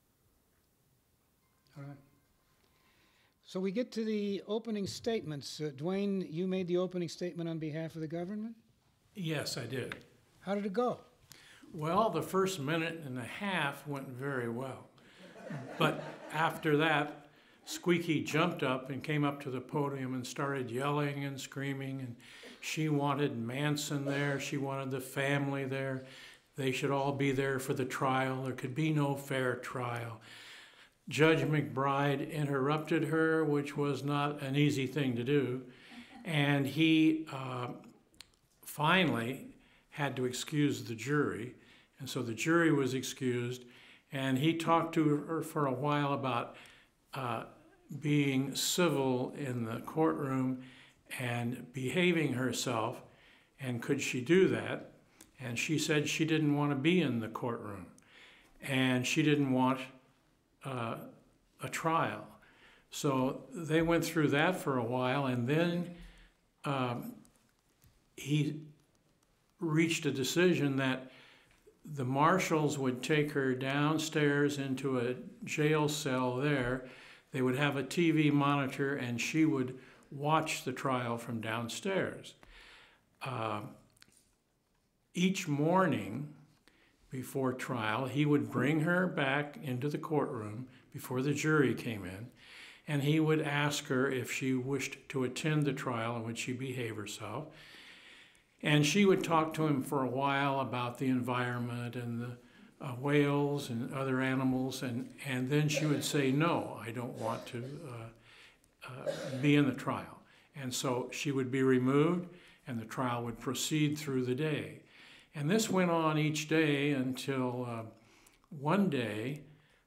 All right. So we get to the opening statements. Dwayne, you made the opening statement on behalf of the government? Yes, I did. How did it go? Well, the first minute and a half went very well. But after that, Squeaky jumped up and came up to the podium and started yelling and screaming. And she wanted Manson there. She wanted the family there. They should all be there for the trial. There could be no fair trial. Judge McBride interrupted her, which was not an easy thing to do. And he finally had to excuse the jury. And so the jury was excused. And he talked to her for a while about being civil in the courtroom and behaving herself, and could she do that? And she said she didn't want to be in the courtroom, and she didn't want a trial. So they went through that for a while, and then he reached a decision that the marshals would take her downstairs into a jail cell there. They would have a TV monitor, and she would watch the trial from downstairs. Each morning before trial, he would bring her back into the courtroom before the jury came in, and he would ask her if she wished to attend the trial and would she behave herself. And she would talk to him for a while about the environment and the whales and other animals, and then she would say, no, I don't want to be in the trial. And so she would be removed, and the trial would proceed through the day. And this went on each day until one day,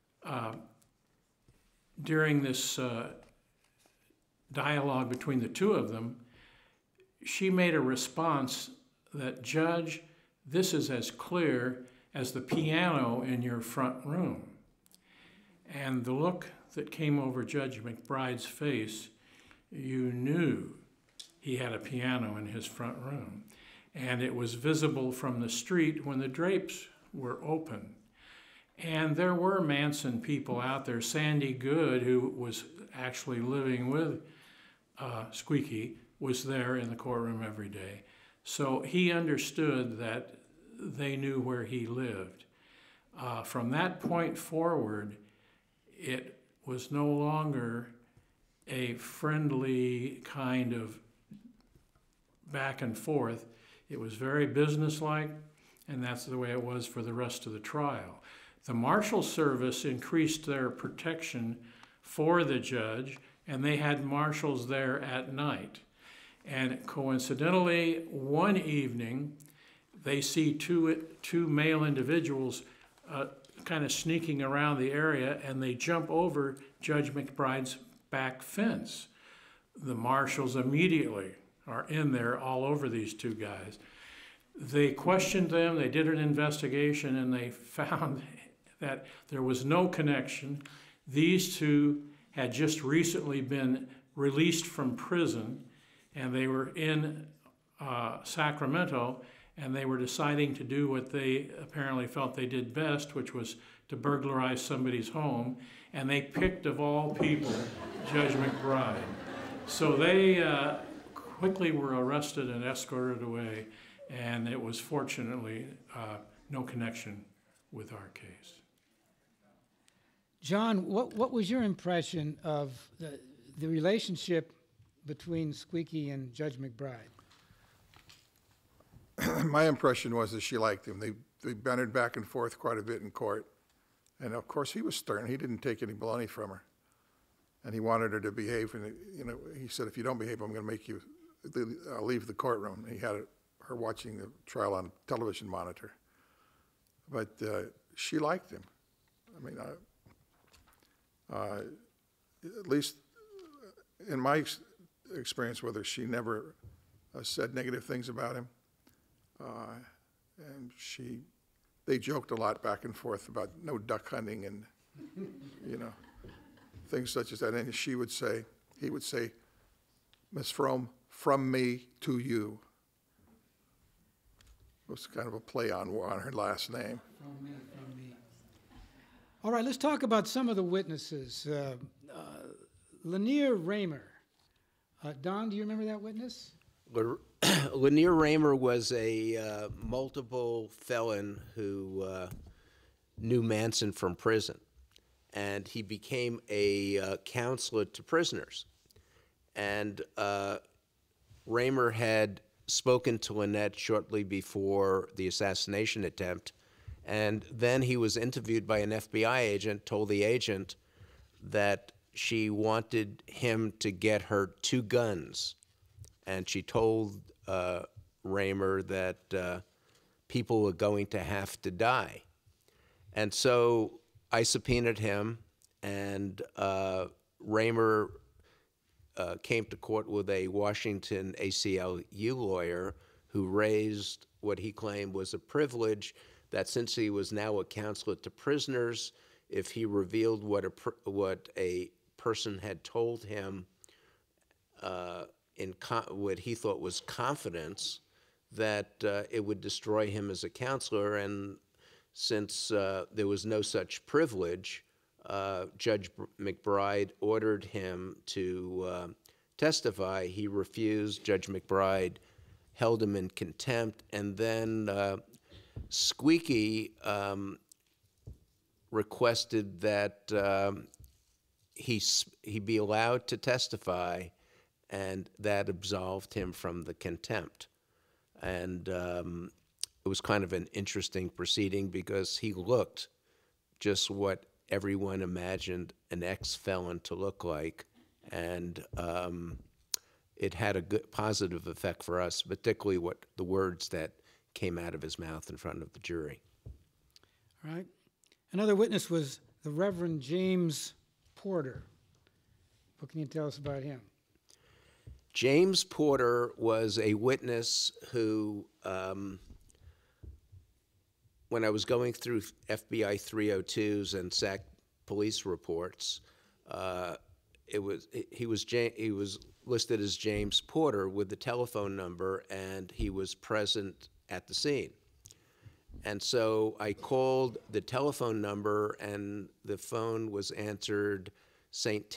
during this dialogue between the two of them, she made a response that, Judge, this is as clear as the piano in your front room. And the look that came over Judge McBride's face, you knew he had a piano in his front room. And it was visible from the street when the drapes were open. And there were Manson people out there. Sandy Good, who was actually living with Squeaky, was there in the courtroom every day. So he understood that they knew where he lived. From that point forward, it was no longer a friendly kind of back and forth. It was very businesslike, and that's the way it was for the rest of the trial. The Marshal Service increased their protection for the judge, and they had marshals there at night. And coincidentally, one evening, they see two male individuals kind of sneaking around the area, and they jump over Judge McBride's back fence. The marshals immediately are in there all over these two guys. They questioned them, they did an investigation, and they found that there was no connection. These two had just recently been released from prison, and they were in Sacramento, and they were deciding to do what they apparently felt they did best, which was to burglarize somebody's home, and they picked, of all people, Judge McBride. So they quickly were arrested and escorted away, and it was fortunately no connection with our case. John, what was your impression of the relationship between Squeaky and Judge McBride? My impression was that she liked him. They bantered back and forth quite a bit in court. And of course, he was stern. He didn't take any baloney from her. And he wanted her to behave. And, he said, if you don't behave, I'm going to make you leave the courtroom. And he had her watching the trial on a television monitor. But she liked him. I mean, at least in my experience with her, she never said negative things about him. And they joked a lot back and forth about no duck hunting and, things such as that. And he would say, Miss Fromme, from me to you. It was kind of a play on her last name. From me. All right, let's talk about some of the witnesses. Lanier Raymer. Don, do you remember that witness? Lanier Raymer was a multiple felon who knew Manson from prison, and he became a counselor to prisoners. And Raymer had spoken to Lynette shortly before the assassination attempt, and then he was interviewed by an FBI agent, told the agent that she wanted him to get her 2 guns. And she told Raymer that people were going to have to die. And so I subpoenaed him, and Raymer came to court with a Washington ACLU lawyer who raised what he claimed was a privilege, that since he was now a counselor to prisoners, if he revealed what a person had told him in what he thought was confidence, that it would destroy him as a counselor. And since there was no such privilege, Judge McBride ordered him to testify. He refused. Judge McBride held him in contempt, and then Squeaky requested that he be allowed to testify, and that absolved him from the contempt. And it was kind of an interesting proceeding because he looked just what everyone imagined an ex-felon to look like, and it had a good positive effect for us, particularly what the words that came out of his mouth in front of the jury. All right. Another witness was the Reverend James Porter. What can you tell us about him? James Porter was a witness who, when I was going through FBI 302s and SAC police reports, he was listed as James Porter with the telephone number, and he was present at the scene. And so I called the telephone number, and the phone was answered St.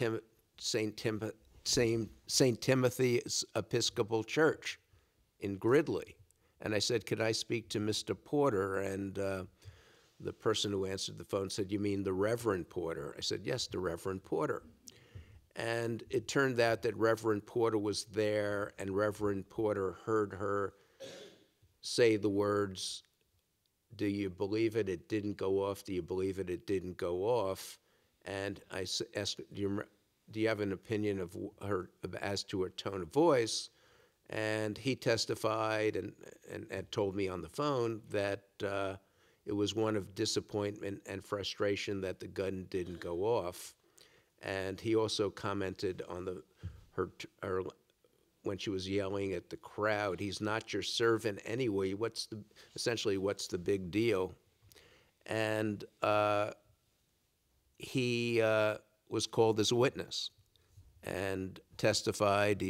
Timothy's Episcopal Church in Gridley. And I said, could I speak to Mr. Porter? And the person who answered the phone said, you mean the Reverend Porter? I said, yes, the Reverend Porter. And it turned out that Reverend Porter was there, and Reverend Porter heard her say the words, do you believe it? It didn't go off. Do you believe it? It didn't go off. And I asked, do you have an opinion of her as to her tone of voice? And he testified and told me on the phone that it was one of disappointment and frustration that the gun didn't go off. And he also commented on her when she was yelling at the crowd, he's not your servant anyway. Essentially, what's the big deal? And he was called as a witness and testified.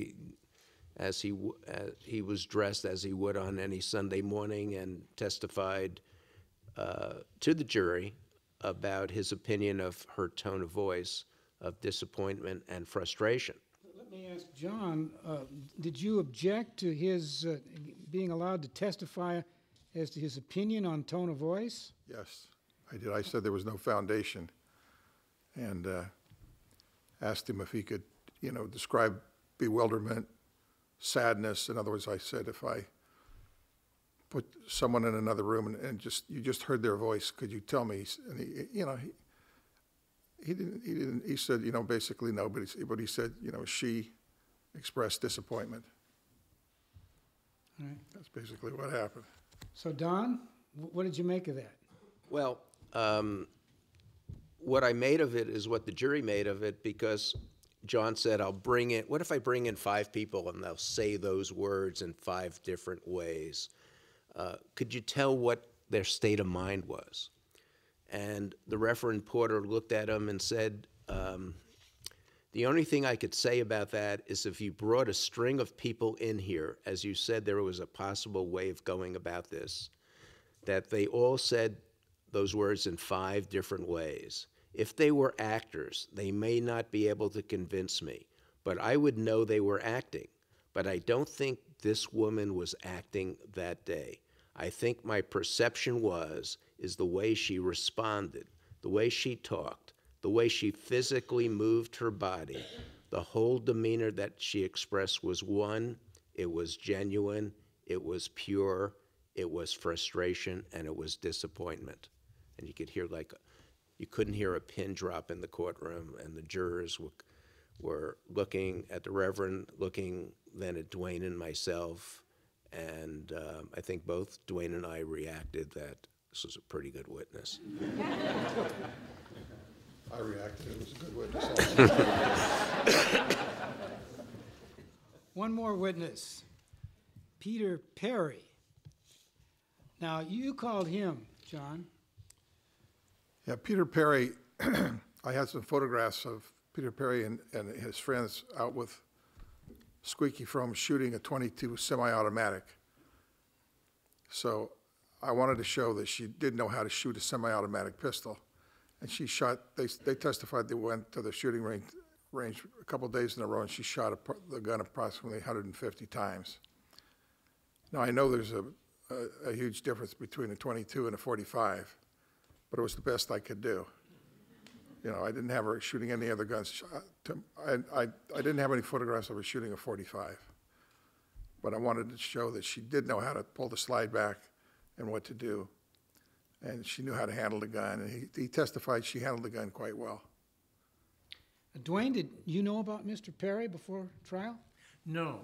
He was dressed as he would on any Sunday morning and testified to the jury about his opinion of her tone of voice of disappointment and frustration. Let me ask John, did you object to his being allowed to testify as to his opinion on tone of voice? Yes, I did. I said there was no foundation, and asked him if he could, describe bewilderment, sadness. In other words, I said, if I put someone in another room and you just heard their voice, could you tell me? And he didn't. He said, basically no. But he said, she expressed disappointment. All right. That's basically what happened. So Don, what did you make of that? Well, what I made of it is what the jury made of it, because John said, I'll bring in, what if I bring in 5 people and they'll say those words in 5 different ways? Could you tell what their state of mind was? And the Reverend Porter looked at him and said, the only thing I could say about that is if you brought a string of people in here, as you said there was a possible way of going about this, that they all said those words in 5 different ways. If they were actors, they may not be able to convince me, but I would know they were acting. But I don't think this woman was acting that day. I think my perception is the way she responded, the way she talked, the way she physically moved her body, the whole demeanor that she expressed was one, it was genuine, it was pure, it was frustration, and it was disappointment. And you could hear you couldn't hear a pin drop in the courtroom, and the jurors were looking at the Reverend, looking then at Dwayne and myself, and I think both Dwayne and I reacted that this was a pretty good witness. I reacted. It was a good witness. One more witness, Peter Perry. Now, you called him, John. Yeah, Peter Perry, I had some photographs of Peter Perry and his friends out with Squeaky Fromme shooting a .22 semi-automatic. So I wanted to show that she did know how to shoot a semi-automatic pistol. And she shot, they testified they went to the shooting range a couple of days in a row, and she shot the gun approximately 150 times. Now, I know there's a huge difference between a .22 and a .45, but it was the best I could do. I didn't have her shooting any other guns. I didn't have any photographs of her shooting a .45, but I wanted to show that she did know how to pull the slide back and what to do, and she knew how to handle the gun, and he testified she handled the gun quite well. Dwayne, did you know about Mr. Perry before trial? No.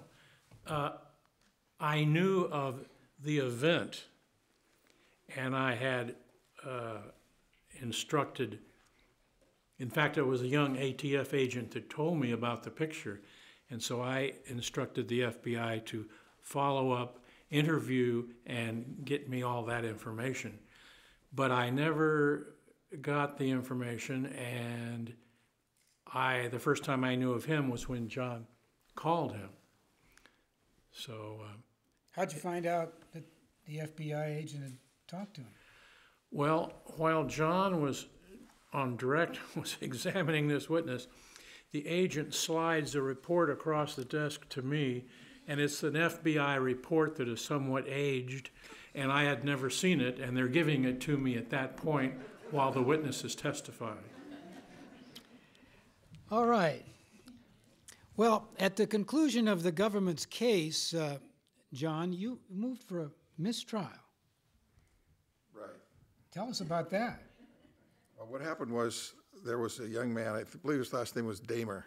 I knew of the event, and I had instructed, in fact, it was a young ATF agent that told me about the picture, and so I instructed the FBI to follow up, interview, and get me all that information. But I never got the information, and the first time I knew of him was when John called him. So. How'd you find out that the FBI agent had talked to him? Well, while John was on direct, was examining this witness, the agent slides the report across the desk to me, and it's an FBI report that is somewhat aged, and I had never seen it, and they're giving it to me at that point while the witness is testifying. All right. Well, at the conclusion of the government's case, John, you moved for a mistrial. Right. Tell us about that. Well, what happened was there was a young man, I believe his last name was Damer,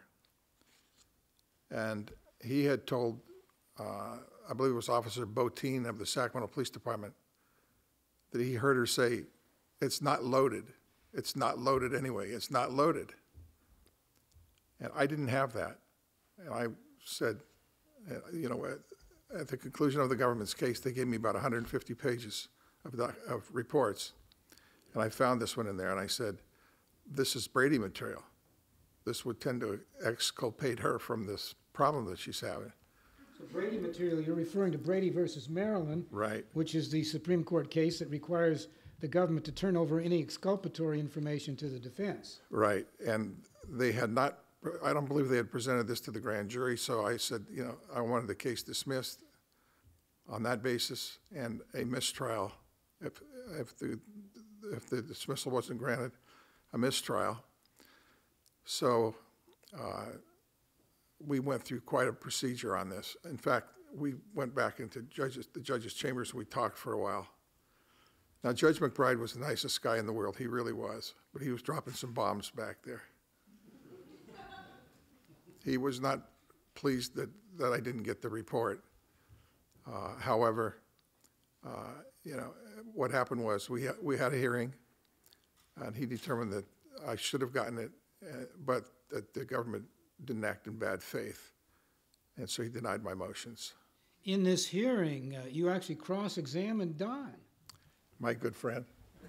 and he had told, I believe it was Officer Botine of the Sacramento Police Department, that he heard her say, "It's not loaded. It's not loaded anyway. It's not loaded." And I didn't have that. And I said, you know, at the conclusion of the government's case, they gave me about 150 pages of reports. And I found this one in there, and I said, this is Brady material. This would tend to exculpate her from this problem that she's having. So Brady material, you're referring to Brady versus Maryland, Right. which is the Supreme Court case that requires the government to turn over any exculpatory information to the defense. Right, and they had not, I don't believe they had presented this to the grand jury, so I said, you know, I wanted the case dismissed on that basis and a mistrial if the dismissal wasn't granted, a mistrial. So we went through quite a procedure on this. In fact, we went back into the judge's chambers and we talked for a while. Now, Judge McBride was the nicest guy in the world. He really was. But he was dropping some bombs back there. He was not pleased that I didn't get the report. However, you know, what happened was we had a hearing, and he determined that I should have gotten it, but that the government didn't act in bad faith. And so he denied my motions. In this hearing, you actually cross-examined Don. My good friend.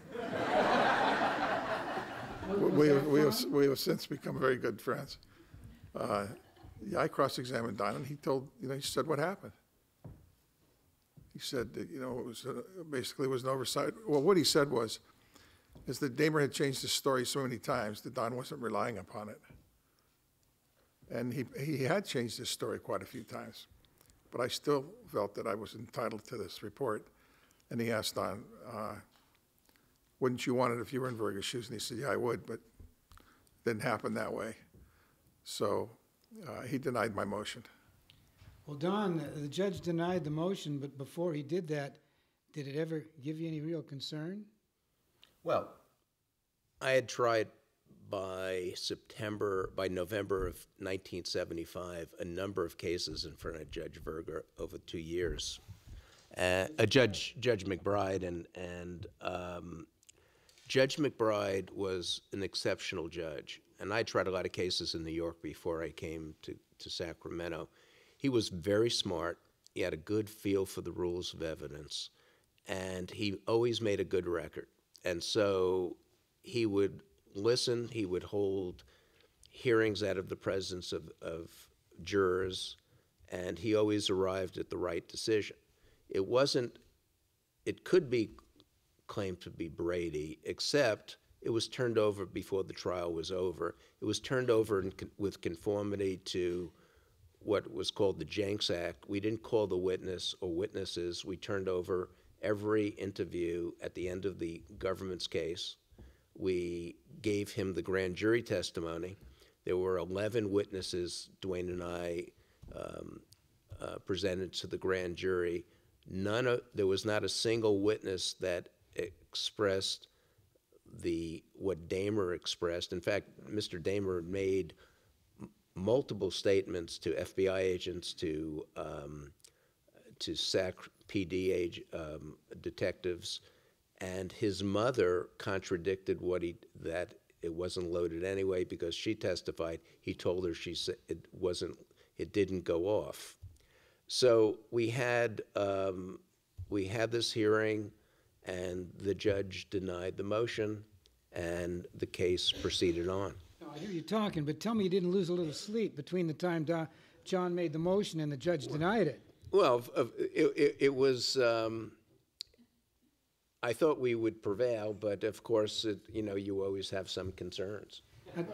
we have since become very good friends. Yeah, I cross-examined Don, and he told, you know, he said what happened. He said that, you know, it was basically was an oversight. Well, what he said was, is that Damer had changed his story so many times that Don wasn't relying upon it. And he had changed his story quite a few times. But I still felt that I was entitled to this report. And he asked Don, wouldn't you want it if you were in Virga's shoes? And he said, yeah, I would, but it didn't happen that way. So he denied my motion. Well, Don, the judge denied the motion, but before he did that, did it ever give you any real concern? Well, I had tried by November of 1975, a number of cases in front of Judge Virga over 2 years. Judge McBride, and Judge McBride was an exceptional judge. And I tried a lot of cases in New York before I came to Sacramento. He was very smart. He had a good feel for the rules of evidence, and he always made a good record. And so he would listen, he would hold hearings out of the presence of jurors, and he always arrived at the right decision. It could be claimed to be Brady, except it was turned over before the trial was over. It was turned over with conformity to what was called the Jenks Act. We didn't call the witness or witnesses. We turned over every interview at the end of the government's case. We gave him the grand jury testimony. There were 11 witnesses Dwayne and I presented to the grand jury. There was not a single witness that expressed what Damer expressed. In fact, Mr. Damer made multiple statements to FBI agents, to Sac PD detectives, and his mother contradicted that it wasn't loaded anyway because she testified. He told her it didn't go off. So we had this hearing, and the judge denied the motion, and the case proceeded on. I hear you talking, but tell me you didn't lose a little sleep between the time John made the motion and the judge denied it. Well, it was, I thought we would prevail, but of course, you always have some concerns.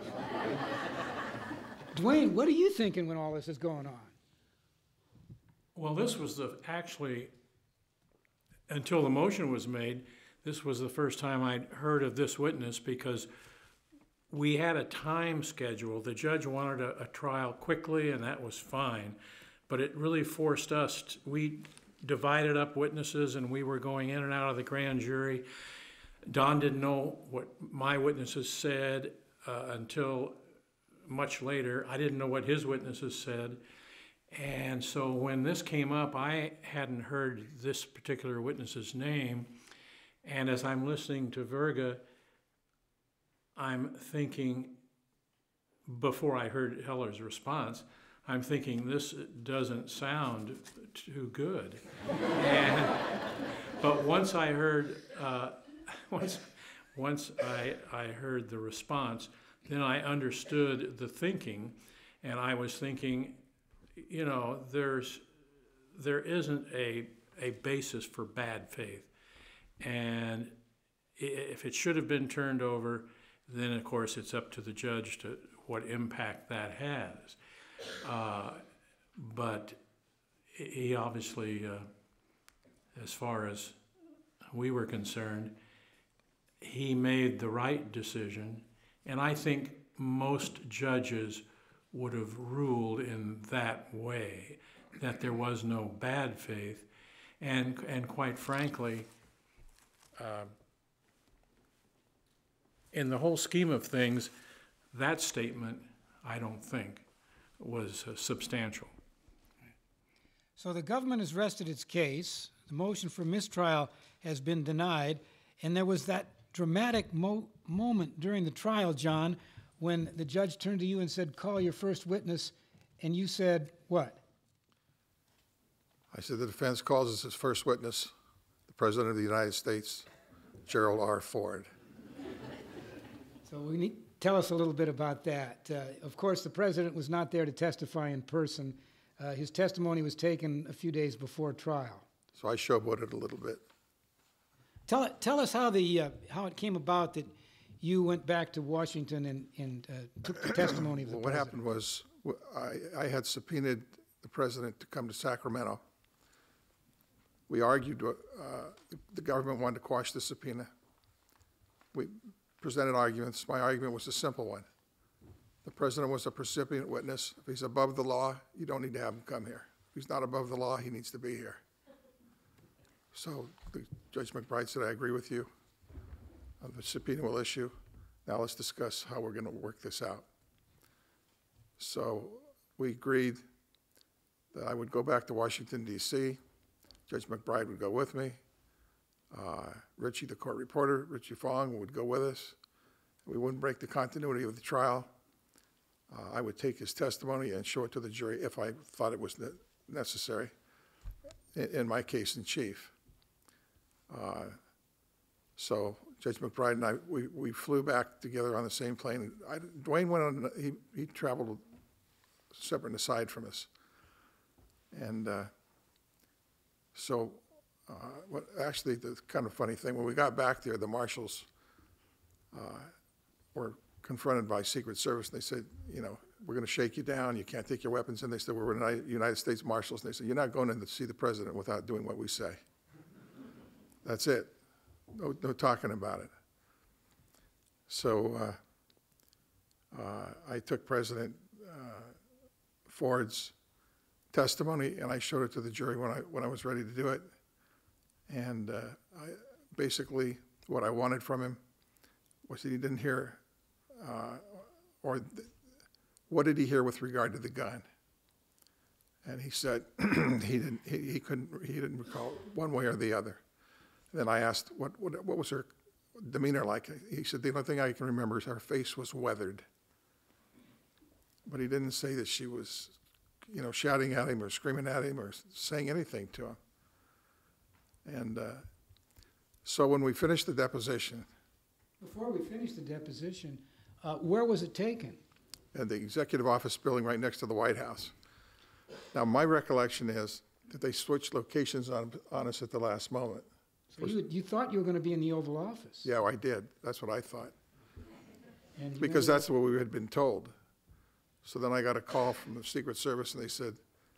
Dwayne, what are you thinking when all this is going on? Well, this was actually, until the motion was made, this was the first time I'd heard of this witness, because we had a time schedule. The judge wanted a trial quickly, and that was fine. But it really forced us, we divided up witnesses, and we were going in and out of the grand jury. Don didn't know what my witnesses said until much later. I didn't know what his witnesses said. And so when this came up, I hadn't heard this particular witness's name. And as I'm listening to Virga, I'm thinking, before I heard Heller's response, I'm thinking, this doesn't sound too good. But once I heard, once I heard the response, then I understood the thinking, and I was thinking, you know, there isn't a basis for bad faith, and if it should have been turned over, then of course it's up to the judge to what impact that has. But he obviously, as far as we were concerned, he made the right decision, and I think most judges would have ruled in that way, that there was no bad faith, and quite frankly, in the whole scheme of things, that statement, I don't think, was substantial. So the government has rested its case. The motion for mistrial has been denied, and there was that dramatic moment during the trial, John, when the judge turned to you and said, call your first witness, and you said what? I said the defense calls as its first witness the President of the United States, Gerald R. Ford. So tell us a little bit about that. Of course, the president was not there to testify in person. His testimony was taken a few days before trial. So I showboated a little bit. Tell us how it came about that you went back to Washington and took the testimony of the What president. happened was I had subpoenaed the president to come to Sacramento. We argued, the government wanted to quash the subpoena. We presented arguments. My argument was a simple one. The president was a precipient witness. If he's above the law, you don't need to have him come here. If he's not above the law, he needs to be here. So Judge McBride said, I agree with you. The subpoena will issue. Now let's discuss how we're going to work this out. So we agreed that I would go back to Washington, D.C. Judge McBride would go with me. Richie, the court reporter, Richie Fong, would go with us. We wouldn't break the continuity of the trial. I would take his testimony and show it to the jury if I thought it was necessary, in my case in chief. So Judge McBride and I, we flew back together on the same plane. Dwayne went on, he traveled separate and aside from us. And actually, the kind of funny thing, when we got back there, the marshals were confronted by Secret Service, and they said, you know, we're going to shake you down. You can't take your weapons in. They said, we're United States Marshals. And they said, you're not going in to see the president without doing what we say. That's it. No talking about it. So I took President Ford's testimony and I showed it to the jury when I was ready to do it. And basically what I wanted from him was that he didn't hear, what did he hear with regard to the gun? And he said he didn't recall one way or the other. Then I asked, what was her demeanor like? He said, the only thing I can remember is her face was weathered. But he didn't say that she was, you know, shouting at him or screaming at him or saying anything to him. And so when we finished the deposition. Before we finished the deposition, where was it taken? At the executive office building right next to the White House. Now, my recollection is that they switched locations on us at the last moment. So you thought you were going to be in the Oval Office? Yeah, I did. That's what I thought. And Because that's what we had been told. So then I got a call from the Secret Service, and they said,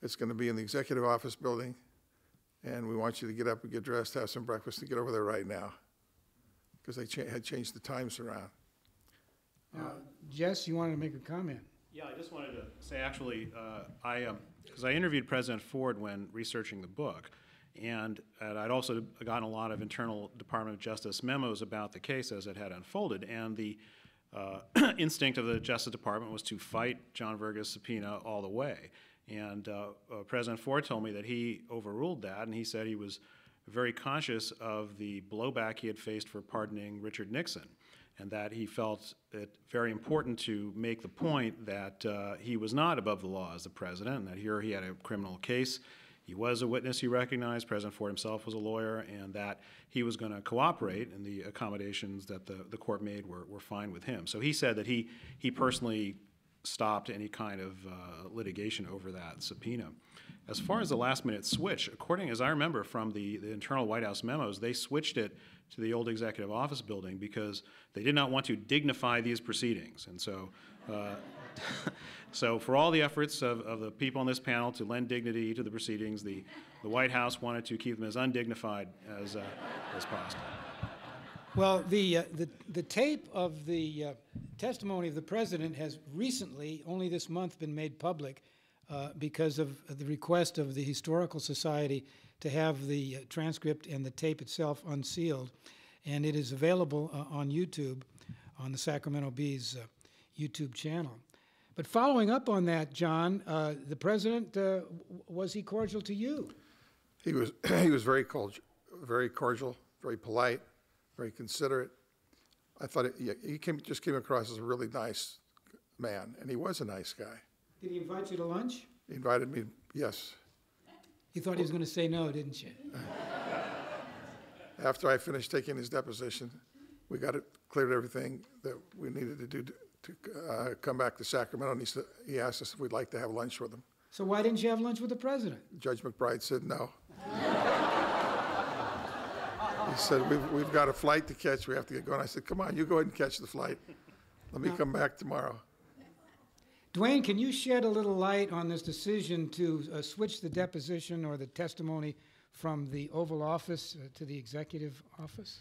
It's going to be in the executive office building, and we want you to get up and get dressed, have some breakfast, and get over there right now, because they had changed the times around. Jess, you wanted to make a comment? Yeah, I just wanted to say, actually, because I interviewed President Ford when researching the book, and I'd also gotten a lot of internal Department of Justice memos about the case as it had unfolded, and the instinct of the Justice Department was to fight John Virga's subpoena all the way. And President Ford told me that he overruled that, and he said he was very conscious of the blowback he had faced for pardoning Richard Nixon, and that he felt it very important to make the point that he was not above the law as the president, and that here he had a criminal case. He was a witness he recognized. President Ford himself was a lawyer, and that he was going to cooperate, and the accommodations that the court made were fine with him. So he said that he personally stopped any kind of litigation over that subpoena. As far as the last-minute switch, according as I remember from the internal White House memos, they switched it to the old executive office building because they did not want to dignify these proceedings. And so, so for all the efforts of the people on this panel to lend dignity to the proceedings, the White House wanted to keep them as undignified as possible. Well, the tape of the testimony of the president has recently, only this month, been made public because of the request of the Historical Society to have the transcript and the tape itself unsealed. And it is available on YouTube, on the Sacramento Bee's YouTube channel. But following up on that, John, the president, was he cordial to you? He was very cordial, very polite, very considerate. I thought he just came across as a really nice man, and he was a nice guy. Did he invite you to lunch? He invited me, yes. You thought he was going to say no, didn't you? After I finished taking his deposition, we cleared everything that we needed to do to come back to Sacramento, and he asked us if we'd like to have lunch with him. So why didn't you have lunch with the president? Judge McBride said no. He said, we've got a flight to catch, we have to get going. I said, come on, you go ahead and catch the flight. Let me come back tomorrow. Dwayne, can you shed a little light on this decision to switch the deposition or the testimony from the Oval Office to the Executive Office?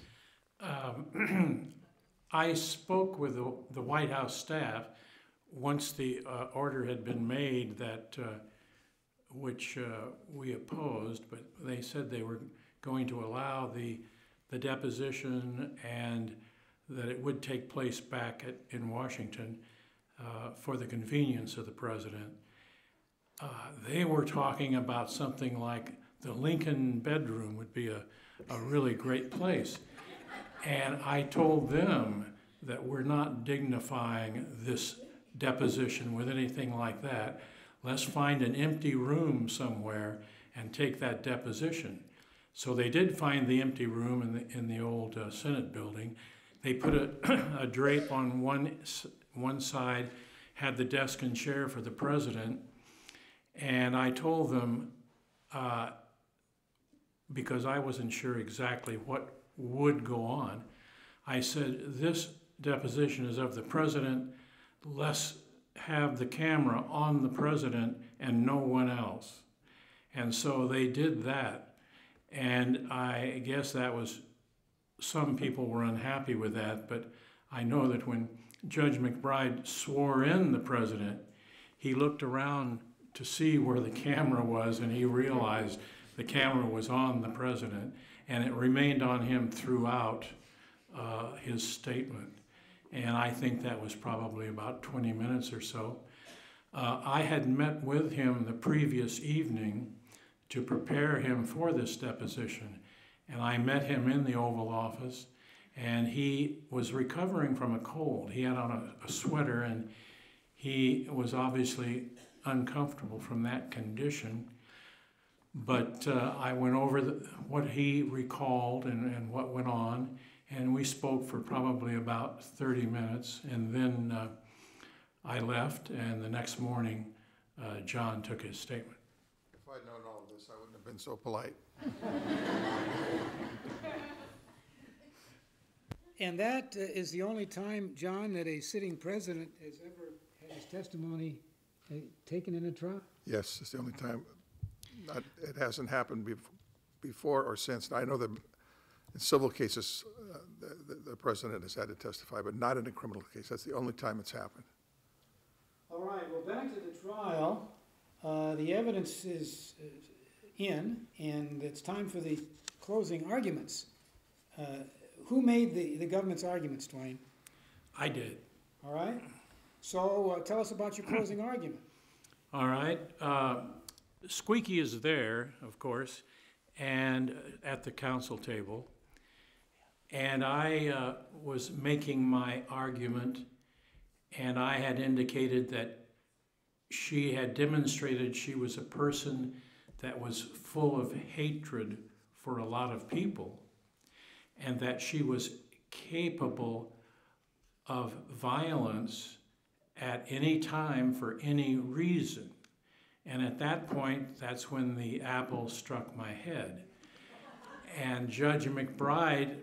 I spoke with the White House staff once the order had been made that which we opposed, but they said they were going to allow the deposition and that it would take place back in Washington for the convenience of the president. They were talking about something like the Lincoln bedroom would be a really great place. And I told them that we're not dignifying this deposition with anything like that. Let's find an empty room somewhere and take that deposition. So they did find the empty room in the old Senate building. They put a drape on one side, had the desk and chair for the president, and I told them, because I wasn't sure exactly what would go on, I said, this deposition is of the president, let's have the camera on the president and no one else. And so they did that, and I guess that was, some people were unhappy with that, but I know that when Judge McBride swore in the president, he looked around to see where the camera was, and he realized the camera was on the president, and it remained on him throughout his statement. And I think that was probably about 20 minutes or so. I had met with him the previous evening to prepare him for this deposition, and I met him in the Oval Office, and he was recovering from a cold. He had on a sweater, and he was obviously uncomfortable from that condition. But I went over what he recalled and what went on, and we spoke for probably about 30 minutes, and then I left, and the next morning, John took his statement. If I'd known all of this, I wouldn't have been so polite. And that is the only time, John, that a sitting president has ever had his testimony taken in a trial? Yes, it's the only time. It hasn't happened before or since. I know that in civil cases, the president has had to testify, but not in a criminal case. That's the only time it's happened. All right, well, back to the trial. The evidence is in, and it's time for the closing arguments. Who made the government's arguments, Dwayne? I did. All right. So tell us about your closing argument. All right. Squeaky is there, of course, and at the counsel table. And I was making my argument, and I had indicated that she had demonstrated she was a person that was full of hatred for a lot of people, and that she was capable of violence at any time for any reason. And at that point, that's when the apple struck my head. And Judge McBride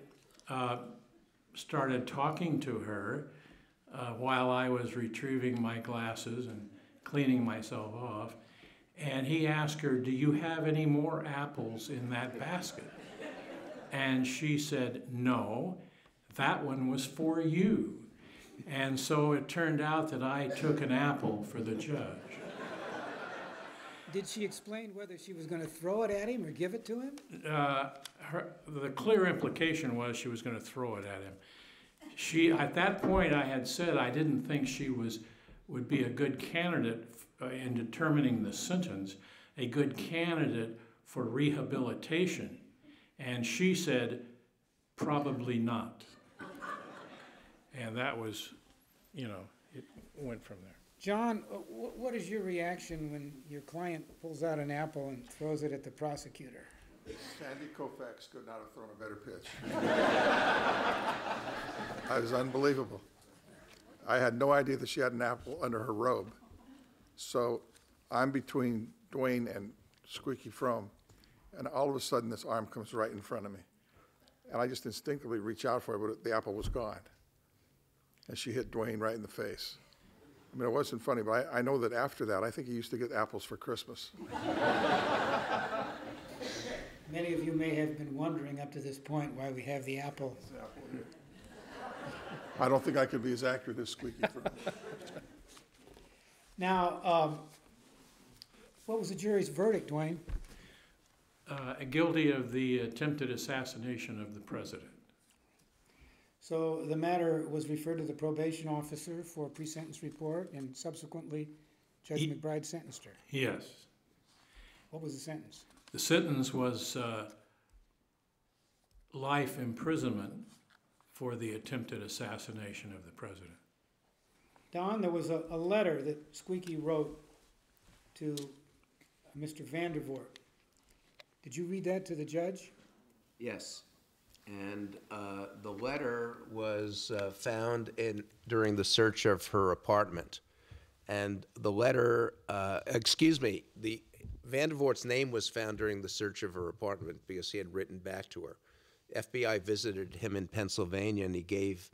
started talking to her while I was retrieving my glasses and cleaning myself off. And he asked her, "Do you have any more apples in that basket?" And she said, "No, that one was for you." And so it turned out that I took an apple for the judge. Did she explain whether she was going to throw it at him or give it to him? The clear implication was she was going to throw it at him. At that point, I had said I didn't think she would be a good candidate in determining the sentence, a good candidate for rehabilitation. And she said, "Probably not." And that was, it went from there. John, what is your reaction when your client pulls out an apple and throws it at the prosecutor? Sandy Koufax could not have thrown a better pitch. It was unbelievable. I had no idea that she had an apple under her robe. So I'm between Dwayne and Squeaky Fromme, and all of a sudden this arm comes right in front of me. And I just instinctively reach out for it, but the apple was gone. And she hit Dwayne right in the face. I mean, it wasn't funny, but I know that after that, I think he used to get apples for Christmas. Many of you may have been wondering up to this point why we have the apple. I don't think I could be as accurate as Squeaky Fromme. Now, what was the jury's verdict, Dwayne? Guilty of the attempted assassination of the president. So the matter was referred to the probation officer for a pre-sentence report, and subsequently Judge McBride sentenced her. Yes. What was the sentence? The sentence was life imprisonment for the attempted assassination of the president. Don, there was a letter that Squeaky wrote to Mr. Vandervoort. Did you read that to the judge? Yes. And the letter was found during the search of her apartment. And the letter, the Vandervoort's name was found during the search of her apartment because he had written back to her. FBI visited him in Pennsylvania, and he gave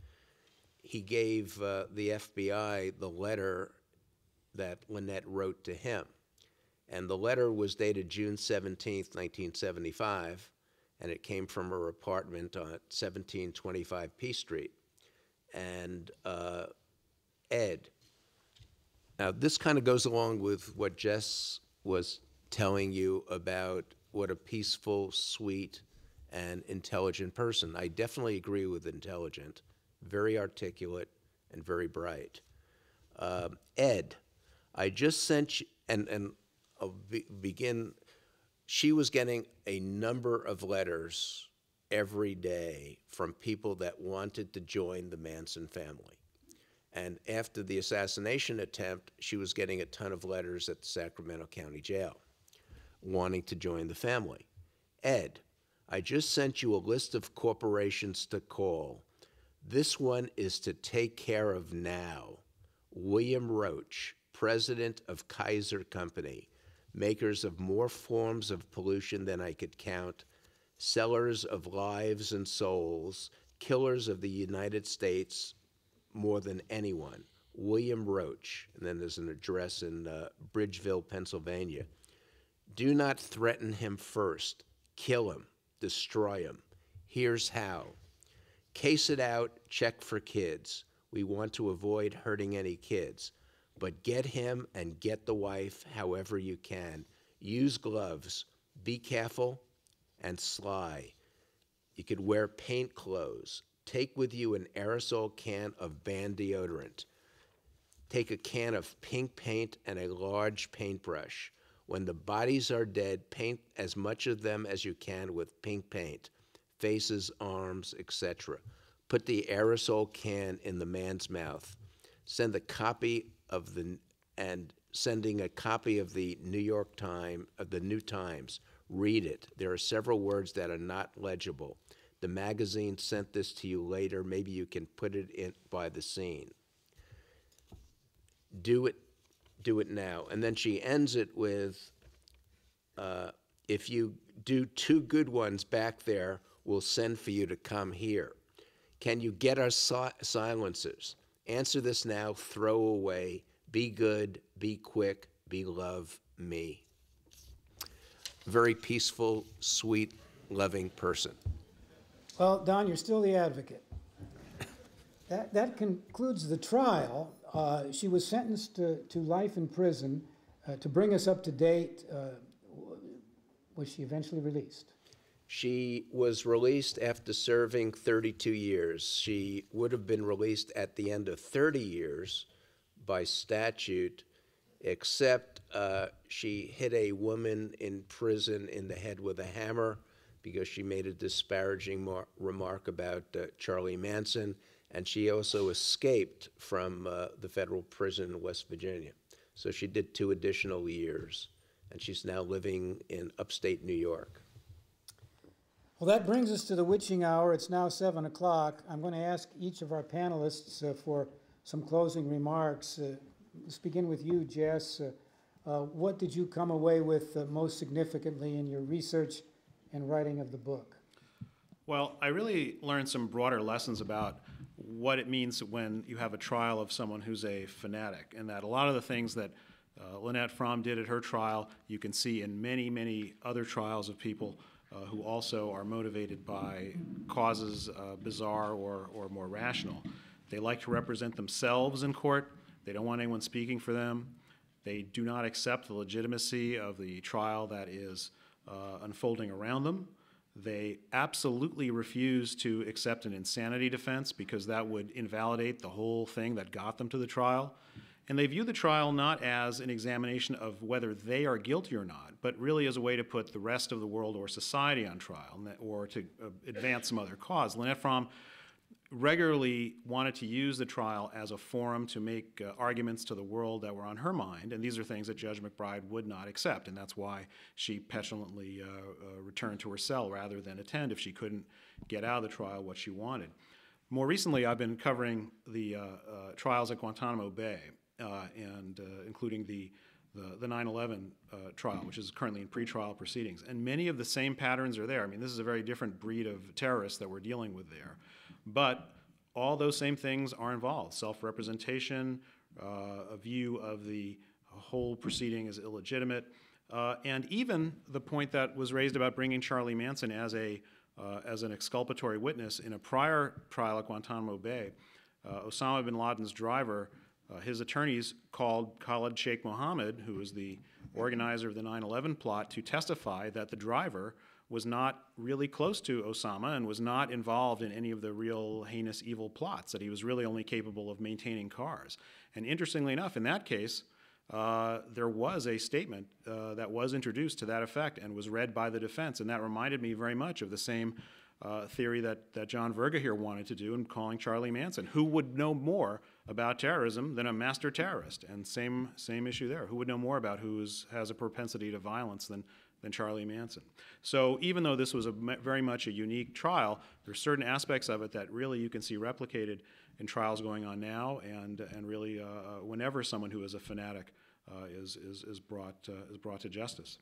the FBI the letter that Lynette wrote to him. And the letter was dated June 17th, 1975, and it came from her apartment on 1725 P Street. And Ed, now this kind of goes along with what Jess was telling you about what a peaceful, sweet, and intelligent person. I definitely agree with intelligent, very articulate, and very bright. Ed, I just sent you, and I'll begin, she was getting a number of letters every day from people that wanted to join the Manson family. And after the assassination attempt, she was getting a ton of letters at the Sacramento County Jail wanting to join the family. Ed, I just sent you a list of corporations to call. This one is to take care of now. William Roach, president of Kaiser Company, makers of more forms of pollution than I could count, sellers of lives and souls, killers of the United States more than anyone. William Roach, and then there's an address in Bridgeville, Pennsylvania. Do not threaten him first. Kill him. Destroy him. Here's how. Case it out. Check for kids. We want to avoid hurting any kids. But get him and get the wife however you can. Use gloves. Be careful and sly. You could wear paint clothes. Take with you an aerosol can of band deodorant. Take a can of pink paint and a large paintbrush. When the bodies are dead, paint as much of them as you can with pink paint, faces, arms, etc. Put the aerosol can in the man's mouth. Sending a copy of the New Times. Read it. There are several words that are not legible. The magazine sent this to you later. Maybe you can put it in by the scene. Do it now. And then she ends it with, if you do 2 good ones back there, we'll send for you to come here. Can you get our silencers? Answer this now, throw away. Be good, be quick, be love me. Very peaceful, sweet, loving person. Well, Don, you're still the advocate. That concludes the trial. She was sentenced to life in prison. To bring us up to date, was she eventually released? She was released after serving 32 years. She would have been released at the end of 30 years by statute, except she hit a woman in prison in the head with a hammer because she made a disparaging remark about Charlie Manson, and she also escaped from the federal prison in West Virginia. So she did 2 additional years, and she's now living in upstate New York. Well, that brings us to the witching hour. It's now 7 o'clock. I'm going to ask each of our panelists for some closing remarks. Let's begin with you, Jess. What did you come away with most significantly in your research and writing of the book? Well, I really learned some broader lessons about what it means when you have a trial of someone who's a fanatic, and that a lot of the things that Lynette Fromme did at her trial, you can see in many, many other trials of people who also are motivated by causes bizarre or more rational. They like to represent themselves in court. They don't want anyone speaking for them. They do not accept the legitimacy of the trial that is unfolding around them. They absolutely refuse to accept an insanity defense because that would invalidate the whole thing that got them to the trial. And they view the trial not as an examination of whether they are guilty or not, but really as a way to put the rest of the world or society on trial or to advance some other cause. Lynette Fromme regularly wanted to use the trial as a forum to make arguments to the world that were on her mind, and these are things that Judge McBride would not accept, and that's why she petulantly returned to her cell rather than attend if she couldn't get out of the trial what she wanted. More recently, I've been covering the trials at Guantanamo Bay, and including the 9/11 trial, which is currently in pretrial proceedings. And many of the same patterns are there. I mean, this is a very different breed of terrorists that we're dealing with there. But all those same things are involved. Self-representation, a view of the whole proceeding as illegitimate, and even the point that was raised about bringing Charlie Manson as an exculpatory witness in a prior trial at Guantanamo Bay. Osama bin Laden's driver, his attorneys called Khalid Sheikh Mohammed, who was the organizer of the 9/11 plot, to testify that the driver was not really close to Osama and was not involved in any of the real heinous evil plots, that he was really only capable of maintaining cars. And interestingly enough, in that case, there was a statement that was introduced to that effect and was read by the defense, and that reminded me very much of the same theory that John Virga here wanted to do in calling Charlie Manson. Who would know more about terrorism than a master terrorist? And same issue there. Who would know more about who has a propensity to violence than Charlie Manson? So even though this was very much a unique trial, there's certain aspects of it that really you can see replicated in trials going on now, and really whenever someone who is a fanatic is brought to justice.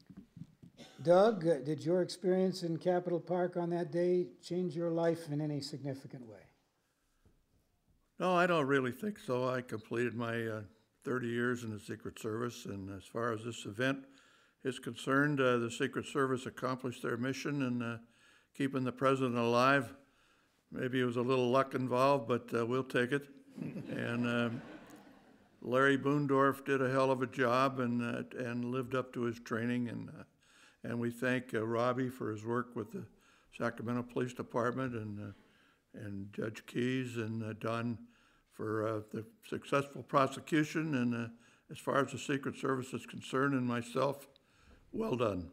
Doug, did your experience in Capitol Park on that day change your life in any significant way? No, I don't really think so. I completed my 30 years in the Secret Service, and as far as this event is concerned, the Secret Service accomplished their mission in keeping the president alive. Maybe it was a little luck involved, but we'll take it. And Larry Boondorf did a hell of a job and lived up to his training, and we thank Robbie for his work with the Sacramento Police Department and Judge Keyes and Don for the successful prosecution. And as far as the Secret Service is concerned and myself, well done.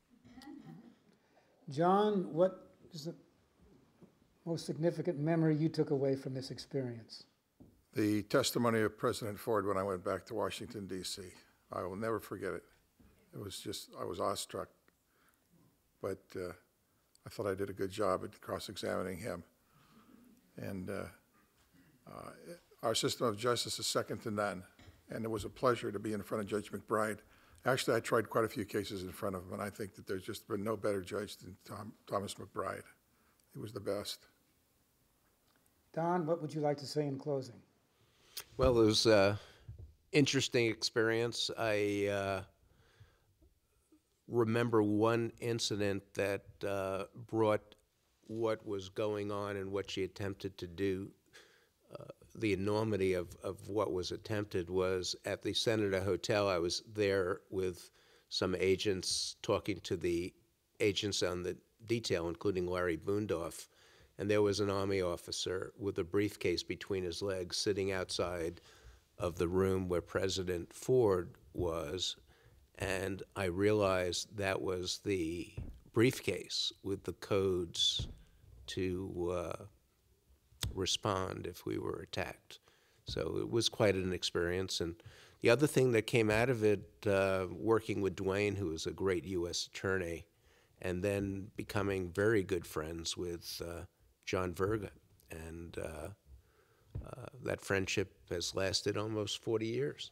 John, what is the most significant memory you took away from this experience? The testimony of President Ford when I went back to Washington, D.C. I will never forget it. It was just, I was awestruck. But I thought I did a good job at cross-examining him. And our system of justice is second to none. And it was a pleasure to be in front of Judge McBride. Actually, I tried quite a few cases in front of him, and I think that there's just been no better judge than Thomas McBride. He was the best. Don, what would you like to say in closing? Well, it was an interesting experience. I remember one incident that brought what was going on and what she attempted to do. The enormity of what was attempted was at the Senator Hotel. I was there with some agents talking to the agents on the detail, including Larry Boondorf, and there was an Army officer with a briefcase between his legs sitting outside of the room where President Ford was, and I realized that was the briefcase with the codes to respond if we were attacked. So it was quite an experience. And the other thing that came out of it, working with Dwayne, who was a great U.S. attorney, and then becoming very good friends with John Virga. And that friendship has lasted almost 40 years.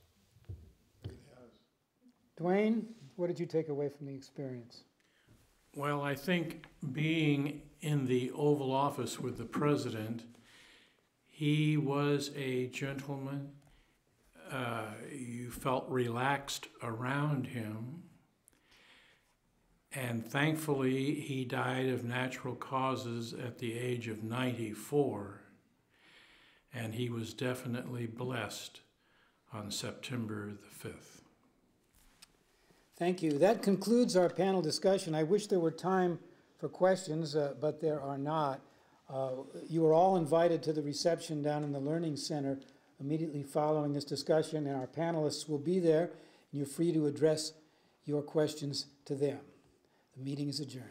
Dwayne, what did you take away from the experience? Well, I think being in the Oval Office with the president, he was a gentleman. You felt relaxed around him. And thankfully, he died of natural causes at the age of 94. And he was definitely blessed on September the 5th. Thank you. That concludes our panel discussion. I wish there were time for questions, but there are not. You are all invited to the reception down in the Learning Center immediately following this discussion, and our panelists will be there, and you're free to address your questions to them. The meeting is adjourned.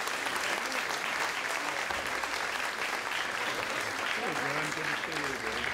Hey, John, good to see you again.